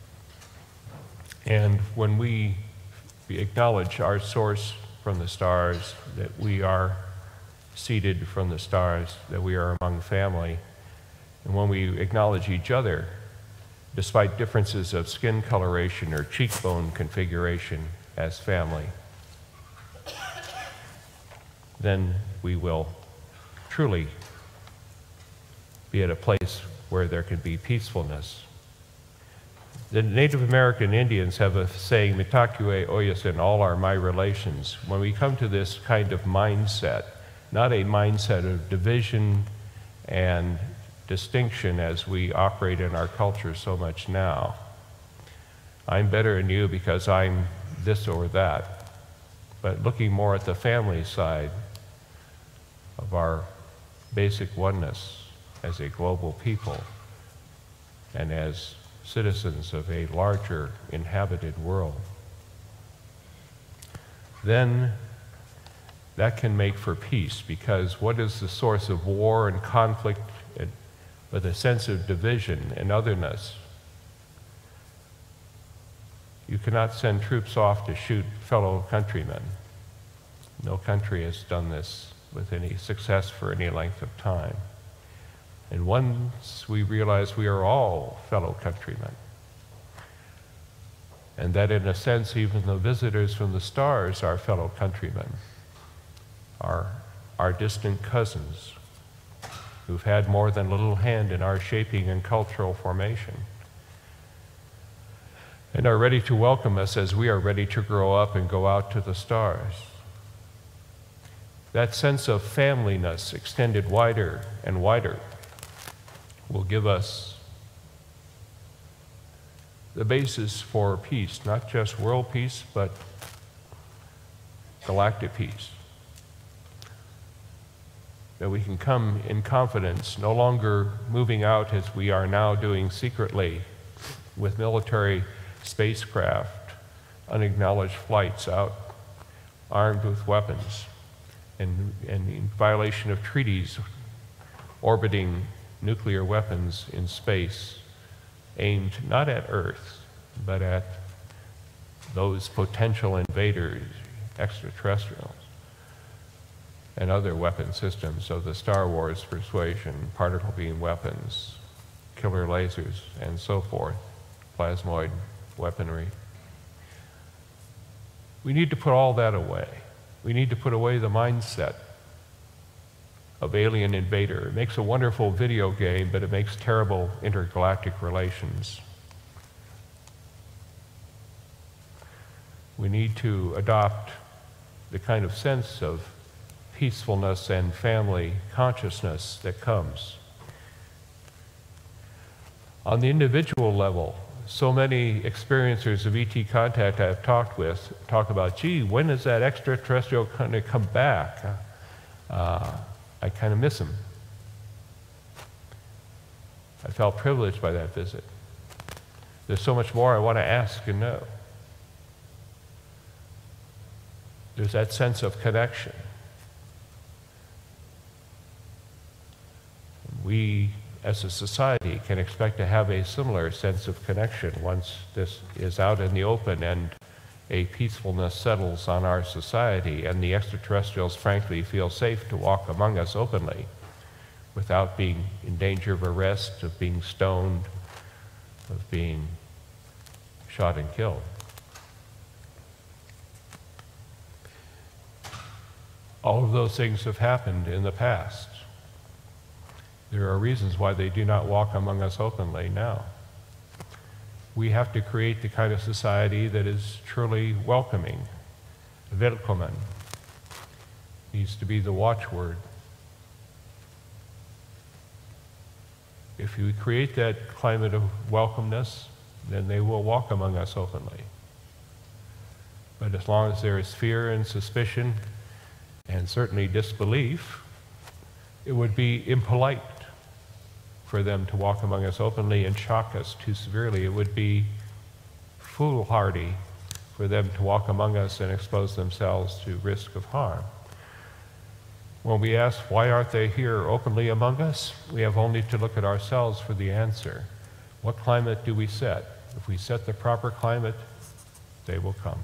And when we acknowledge our source from the stars, that we are seated from the stars, that we are among family, and when we acknowledge each other, despite differences of skin coloration or cheekbone configuration as family, then we will truly be at a place where there can be peacefulness. The Native American Indians have a saying, "Mitakue oyasin," all are my relations. When we come to this kind of mindset, not a mindset of division and distinction as we operate in our culture so much now, I'm better than you because I'm this or that, but looking more at the family side of our basic oneness as a global people and as citizens of a larger inhabited world, then that can make for peace, because what is the source of war and conflict and, with a sense of division and otherness? You cannot send troops off to shoot fellow countrymen. No country has done this with any success for any length of time. And once we realize we are all fellow countrymen, and that in a sense even the visitors from the stars are fellow countrymen, are our distant cousins who've had more than a little hand in our shaping and cultural formation, and are ready to welcome us as we are ready to grow up and go out to the stars. That sense of familyness extended wider and wider will give us the basis for peace, not just world peace, but galactic peace. That we can come in confidence, no longer moving out as we are now doing secretly with military spacecraft, unacknowledged flights out, armed with weapons, and, and in violation of treaties, orbiting nuclear weapons in space, aimed not at Earth, but at those potential invaders, extraterrestrials, and other weapon systems of the Star Wars persuasion, particle beam weapons, killer lasers, and so forth, plasmoid weaponry. We need to put all that away. We need to put away the mindset of alien invader. It makes a wonderful video game, but it makes terrible intergalactic relations. We need to adopt the kind of sense of peacefulness and family consciousness that comes. On the individual level, so many experiencers of E T contact I've talked with talk about, gee, when is that extraterrestrial going to come back? Uh, I kind of miss him. I felt privileged by that visit. There's so much more I want to ask and know. There's that sense of connection. We, as a society, can expect to have a similar sense of connection once this is out in the open and a peacefulness settles on our society, and the extraterrestrials, frankly, feel safe to walk among us openly without being in danger of arrest, of being stoned, of being shot and killed. All of those things have happened in the past. There are reasons why they do not walk among us openly now. We have to create the kind of society that is truly welcoming. Willkommen needs to be the watchword. If you create that climate of welcomeness, then they will walk among us openly. But as long as there is fear and suspicion, and certainly disbelief, it would be impolite for them to walk among us openly and shock us too severely. It would be foolhardy for them to walk among us and expose themselves to risk of harm. When we ask, why aren't they here openly among us? We have only to look at ourselves for the answer. What climate do we set? If we set the proper climate, they will come.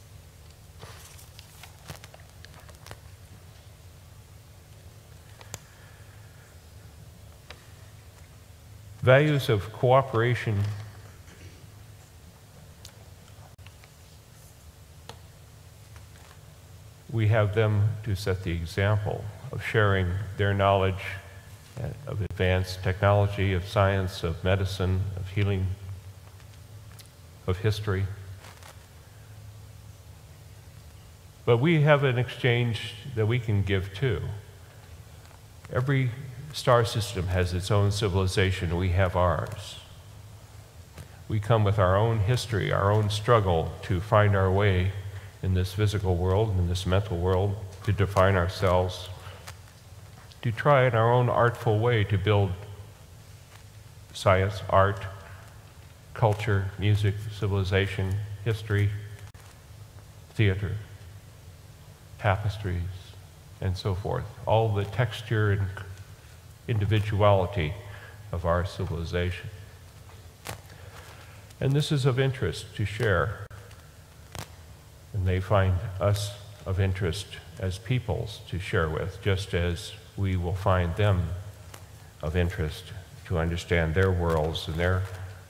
Values of cooperation we have them to set the example of sharing their knowledge of advanced technology, of science, of medicine, of healing, of history. But we have an exchange that we can give too. Every star system has its own civilization. We have ours. We come with our own history, our own struggle to find our way in this physical world, in this mental world, to define ourselves, to try in our own artful way to build science, art, culture, music, civilization, history, theater, tapestries, and so forth. All the texture and individuality of our civilization. And this is of interest to share. And they find us of interest as peoples to share with, just as we will find them of interest to understand their worlds and their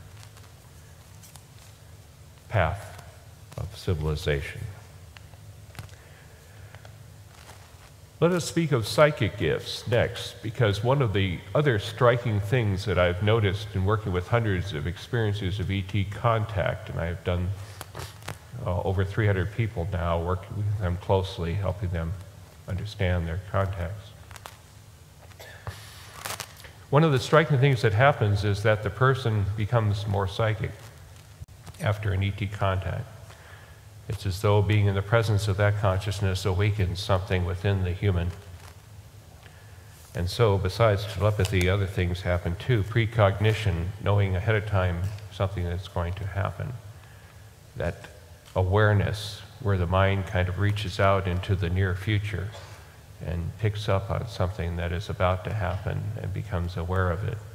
path of civilization. Let us speak of psychic gifts next, because one of the other striking things that I've noticed in working with hundreds of experiences of E T contact, and I have done uh, over three hundred people now, working with them closely, helping them understand their contacts. One of the striking things that happens is that the person becomes more psychic after an E T contact. It's as though being in the presence of that consciousness awakens something within the human. And so, besides telepathy, other things happen too. Precognition, knowing ahead of time something that's going to happen. That awareness, where the mind kind of reaches out into the near future and picks up on something that is about to happen and becomes aware of it.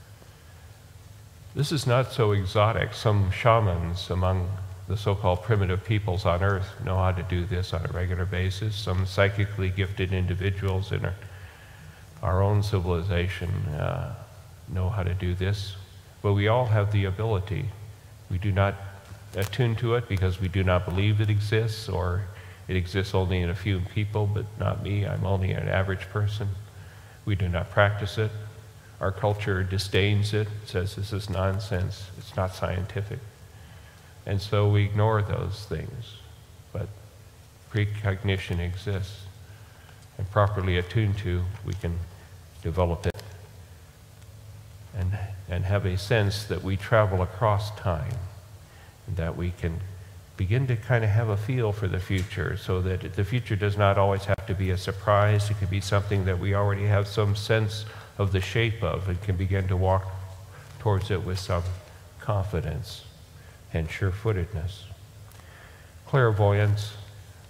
This is not so exotic. Some shamans among the so-called primitive peoples on Earth know how to do this on a regular basis. Some psychically gifted individuals in our, our own civilization uh, know how to do this. But we all have the ability. We do not attune to it because we do not believe it exists, or it exists only in a few people, but not me. I'm only an average person. We do not practice it. Our culture disdains it, says this is nonsense, it's not scientific. And so we ignore those things. But precognition exists, and properly attuned to, we can develop it and, and have a sense that we travel across time, and that we can begin to kind of have a feel for the future, so that the future does not always have to be a surprise. It could be something that we already have some sense of the shape of, and can begin to walk towards it with some confidence and sure-footedness. Clairvoyance,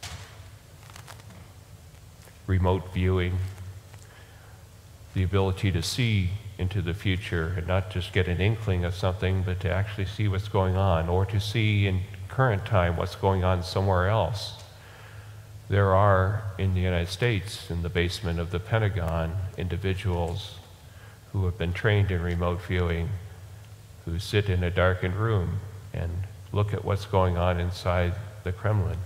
remote viewing, the ability to see into the future and not just get an inkling of something, but to actually see what's going on, or to see in current time what's going on somewhere else. There are, in the United States, in the basement of the Pentagon, individuals who have been trained in remote viewing, who sit in a darkened room and look at what's going on inside the Kremlin,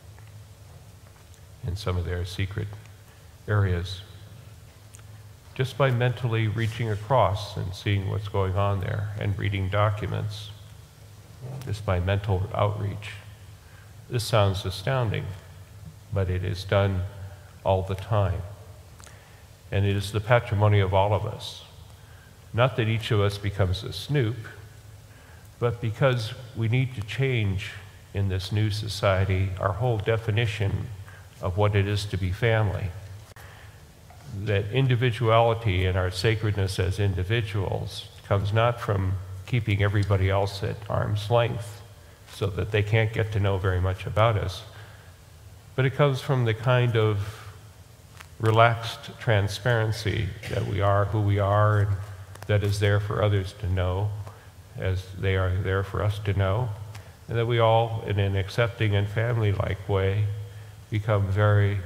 in some of their secret areas, just by mentally reaching across and seeing what's going on there, and reading documents, just by mental outreach. This sounds astounding, but it is done all the time. And it is the patrimony of all of us. Not that each of us becomes a snoop, but because we need to change in this new society our whole definition of what it is to be family. That individuality and our sacredness as individuals comes not from keeping everybody else at arm's length so that they can't get to know very much about us, but it comes from the kind of relaxed transparency that we are who we are, and that is there for others to know as they are there for us to know, and that we all, in an accepting and family-like way, become very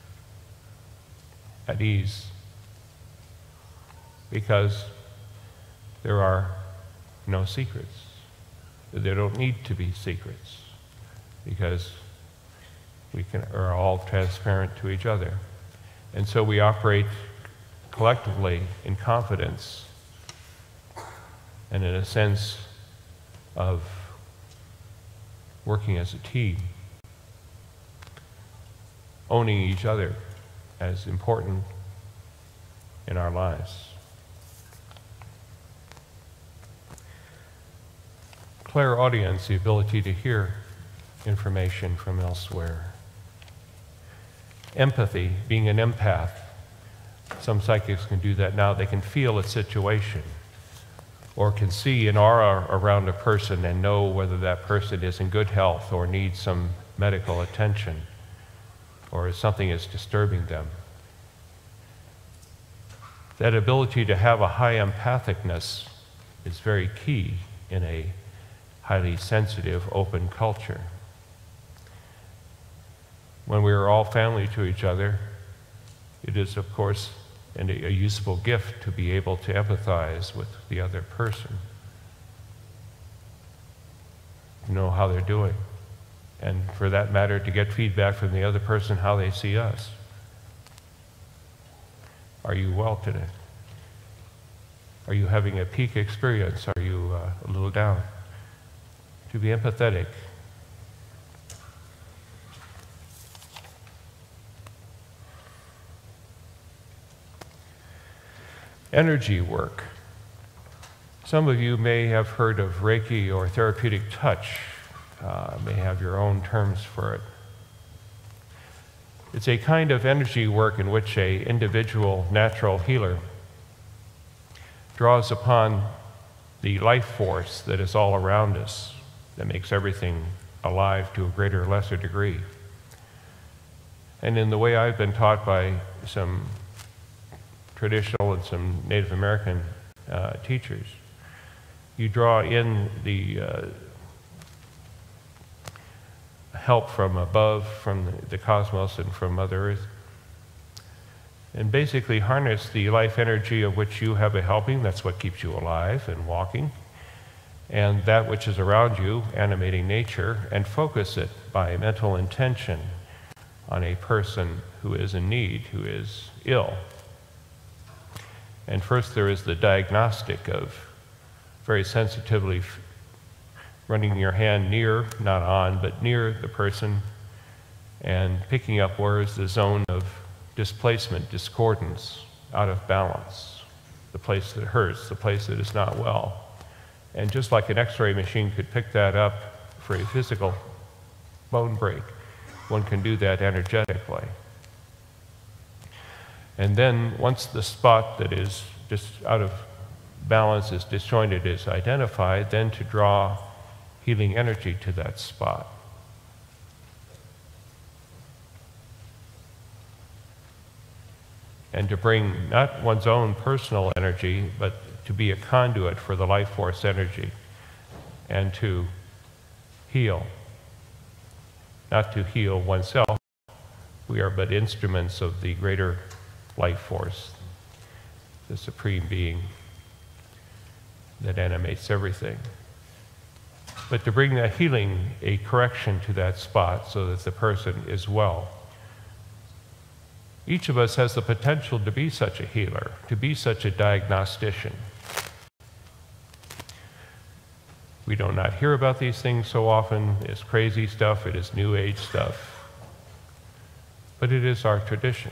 at ease, because there are no secrets. There don't need to be secrets, because we can, are all transparent to each other. And so we operate collectively in confidence and in a sense of working as a team, owning each other as important in our lives. Clairaudience, the ability to hear information from elsewhere. Empathy, being an empath. Some psychics can do that now. They can feel a situation or can see an aura around a person and know whether that person is in good health or needs some medical attention or if something is disturbing them. That ability to have a high empathicness is very key in a highly sensitive, open culture. When we are all family to each other, it is, of course, a useful gift to be able to empathize with the other person, to know how they're doing, and for that matter, to get feedback from the other person how they see us. Are you well today? Are you having a peak experience? Are you uh, a little down? To be empathetic. Energy work. Some of you may have heard of Reiki or therapeutic touch, uh, may have your own terms for it. It's a kind of energy work in which an individual natural healer draws upon the life force that is all around us, that makes everything alive to a greater or lesser degree. And in the way I've been taught by some traditional and some Native American uh, teachers, you draw in the uh, help from above, from the, the cosmos and from Mother Earth, and basically harness the life energy of which you have a helping. That's what keeps you alive and walking, and that which is around you, animating nature, and focus it by mental intention on a person who is in need, who is ill. And first there is the diagnostic of very sensitively running your hand near, not on, but near the person, and picking up where is the zone of displacement, discordance, out of balance, the place that hurts, the place that is not well. And just like an X-ray machine could pick that up for a physical bone break, one can do that energetically. And then once the spot that is just out of balance, is disjointed, is identified, then to draw healing energy to that spot. And to bring not one's own personal energy, but to be a conduit for the life force energy, and to heal. Not to heal oneself. We are but instruments of the greater life force, the supreme being that animates everything. But to bring that healing, a correction to that spot so that the person is well. Each of us has the potential to be such a healer, to be such a diagnostician. We do not hear about these things so often. It's crazy stuff, it is New Age stuff. But it is our tradition.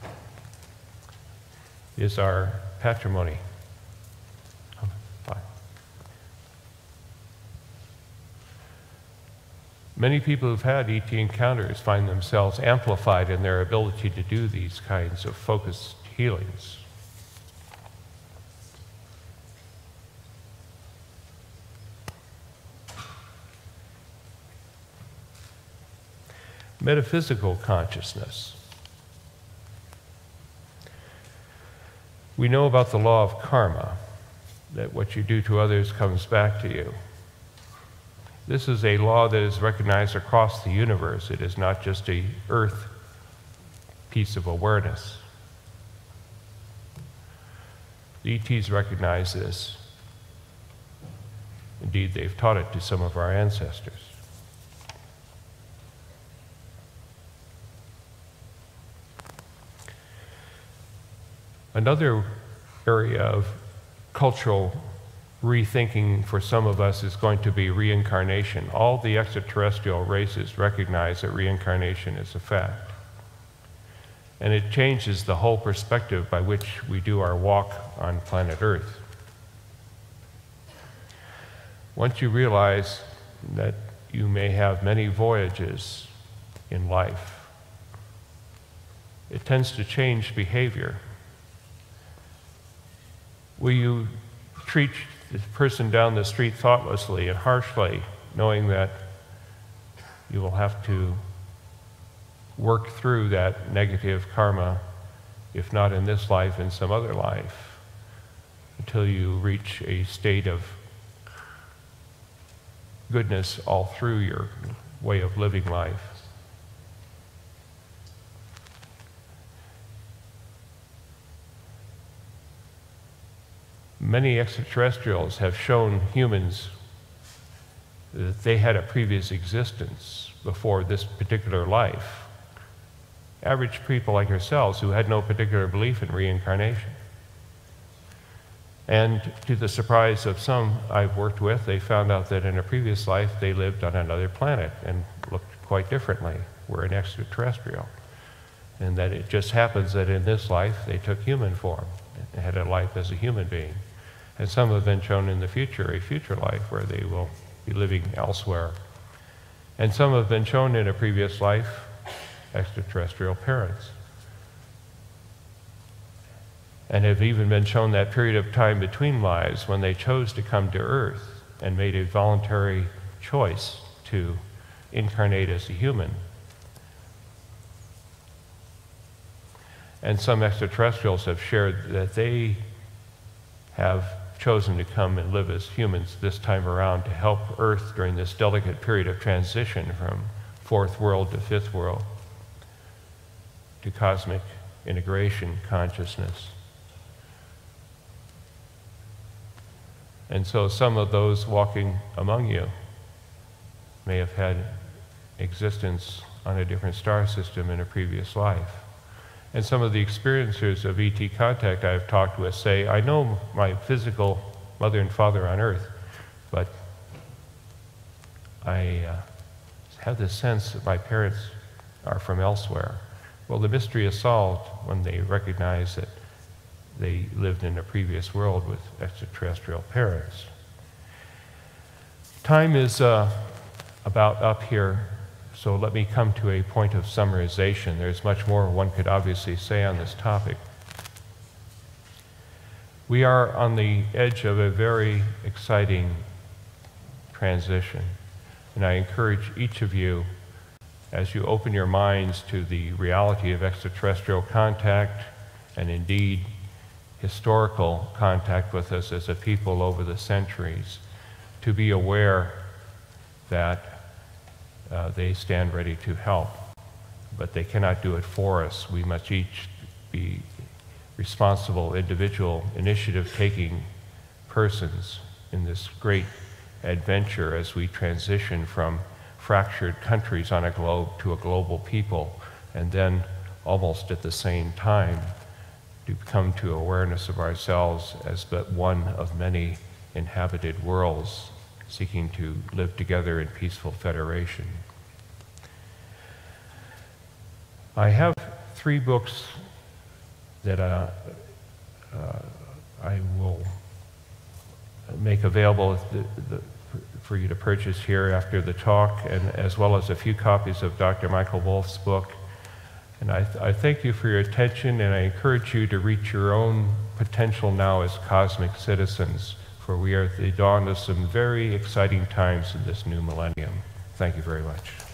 It is our patrimony. Many people who've had E T encounters find themselves amplified in their ability to do these kinds of focused healings. Metaphysical consciousness. We know about the law of karma, that what you do to others comes back to you. This is a law that is recognized across the universe. It is not just a earth piece of awareness. The E Ts recognize this. Indeed, they've taught it to some of our ancestors. Another area of cultural rethinking for some of us is going to be reincarnation. All the extraterrestrial races recognize that reincarnation is a fact. And it changes the whole perspective by which we do our walk on planet Earth. Once you realize that you may have many voyages in life, it tends to change behavior. Will you treat the person down the street thoughtlessly and harshly, knowing that you will have to work through that negative karma, if not in this life, in some other life, until you reach a state of goodness all through your way of living life? Many extraterrestrials have shown humans that they had a previous existence before this particular life. Average people like yourselves who had no particular belief in reincarnation. And to the surprise of some I've worked with, they found out that in a previous life they lived on another planet and looked quite differently, were an extraterrestrial. And that it just happens that in this life they took human form and had a life as a human being. And some have been shown in the future, a future life where they will be living elsewhere. And some have been shown in a previous life, extraterrestrial parents. And have even been shown that period of time between lives when they chose to come to Earth and made a voluntary choice to incarnate as a human. And some extraterrestrials have shared that they have chosen to come and live as humans this time around to help Earth during this delicate period of transition from fourth world to fifth world, to cosmic integration consciousness. And so some of those walking among you may have had existence on a different star system in a previous life. And some of the experiencers of E T contact I've talked with say, I know my physical mother and father on Earth, but I uh, have this sense that my parents are from elsewhere. Well, the mystery is solved when they recognize that they lived in a previous world with extraterrestrial parents. Time is uh, about up here. So let me come to a point of summarization. There's much more one could obviously say on this topic. We are on the edge of a very exciting transition. And I encourage each of you, as you open your minds to the reality of extraterrestrial contact, and indeed historical contact with us as a people over the centuries, to be aware that Uh, they stand ready to help, but they cannot do it for us. We must each be responsible, individual, initiative-taking persons in this great adventure as we transition from fractured countries on a globe to a global people, and then almost at the same time to come to awareness of ourselves as but one of many inhabited worlds seeking to live together in peaceful federation. I have three books that uh, uh, I will make available the, the, for you to purchase here after the talk, and as well as a few copies of Doctor Michael Wolf's book. And I, th I thank you for your attention, and I encourage you to reach your own potential now as cosmic citizens, for we are at the dawn of some very exciting times in this new millennium. Thank you very much.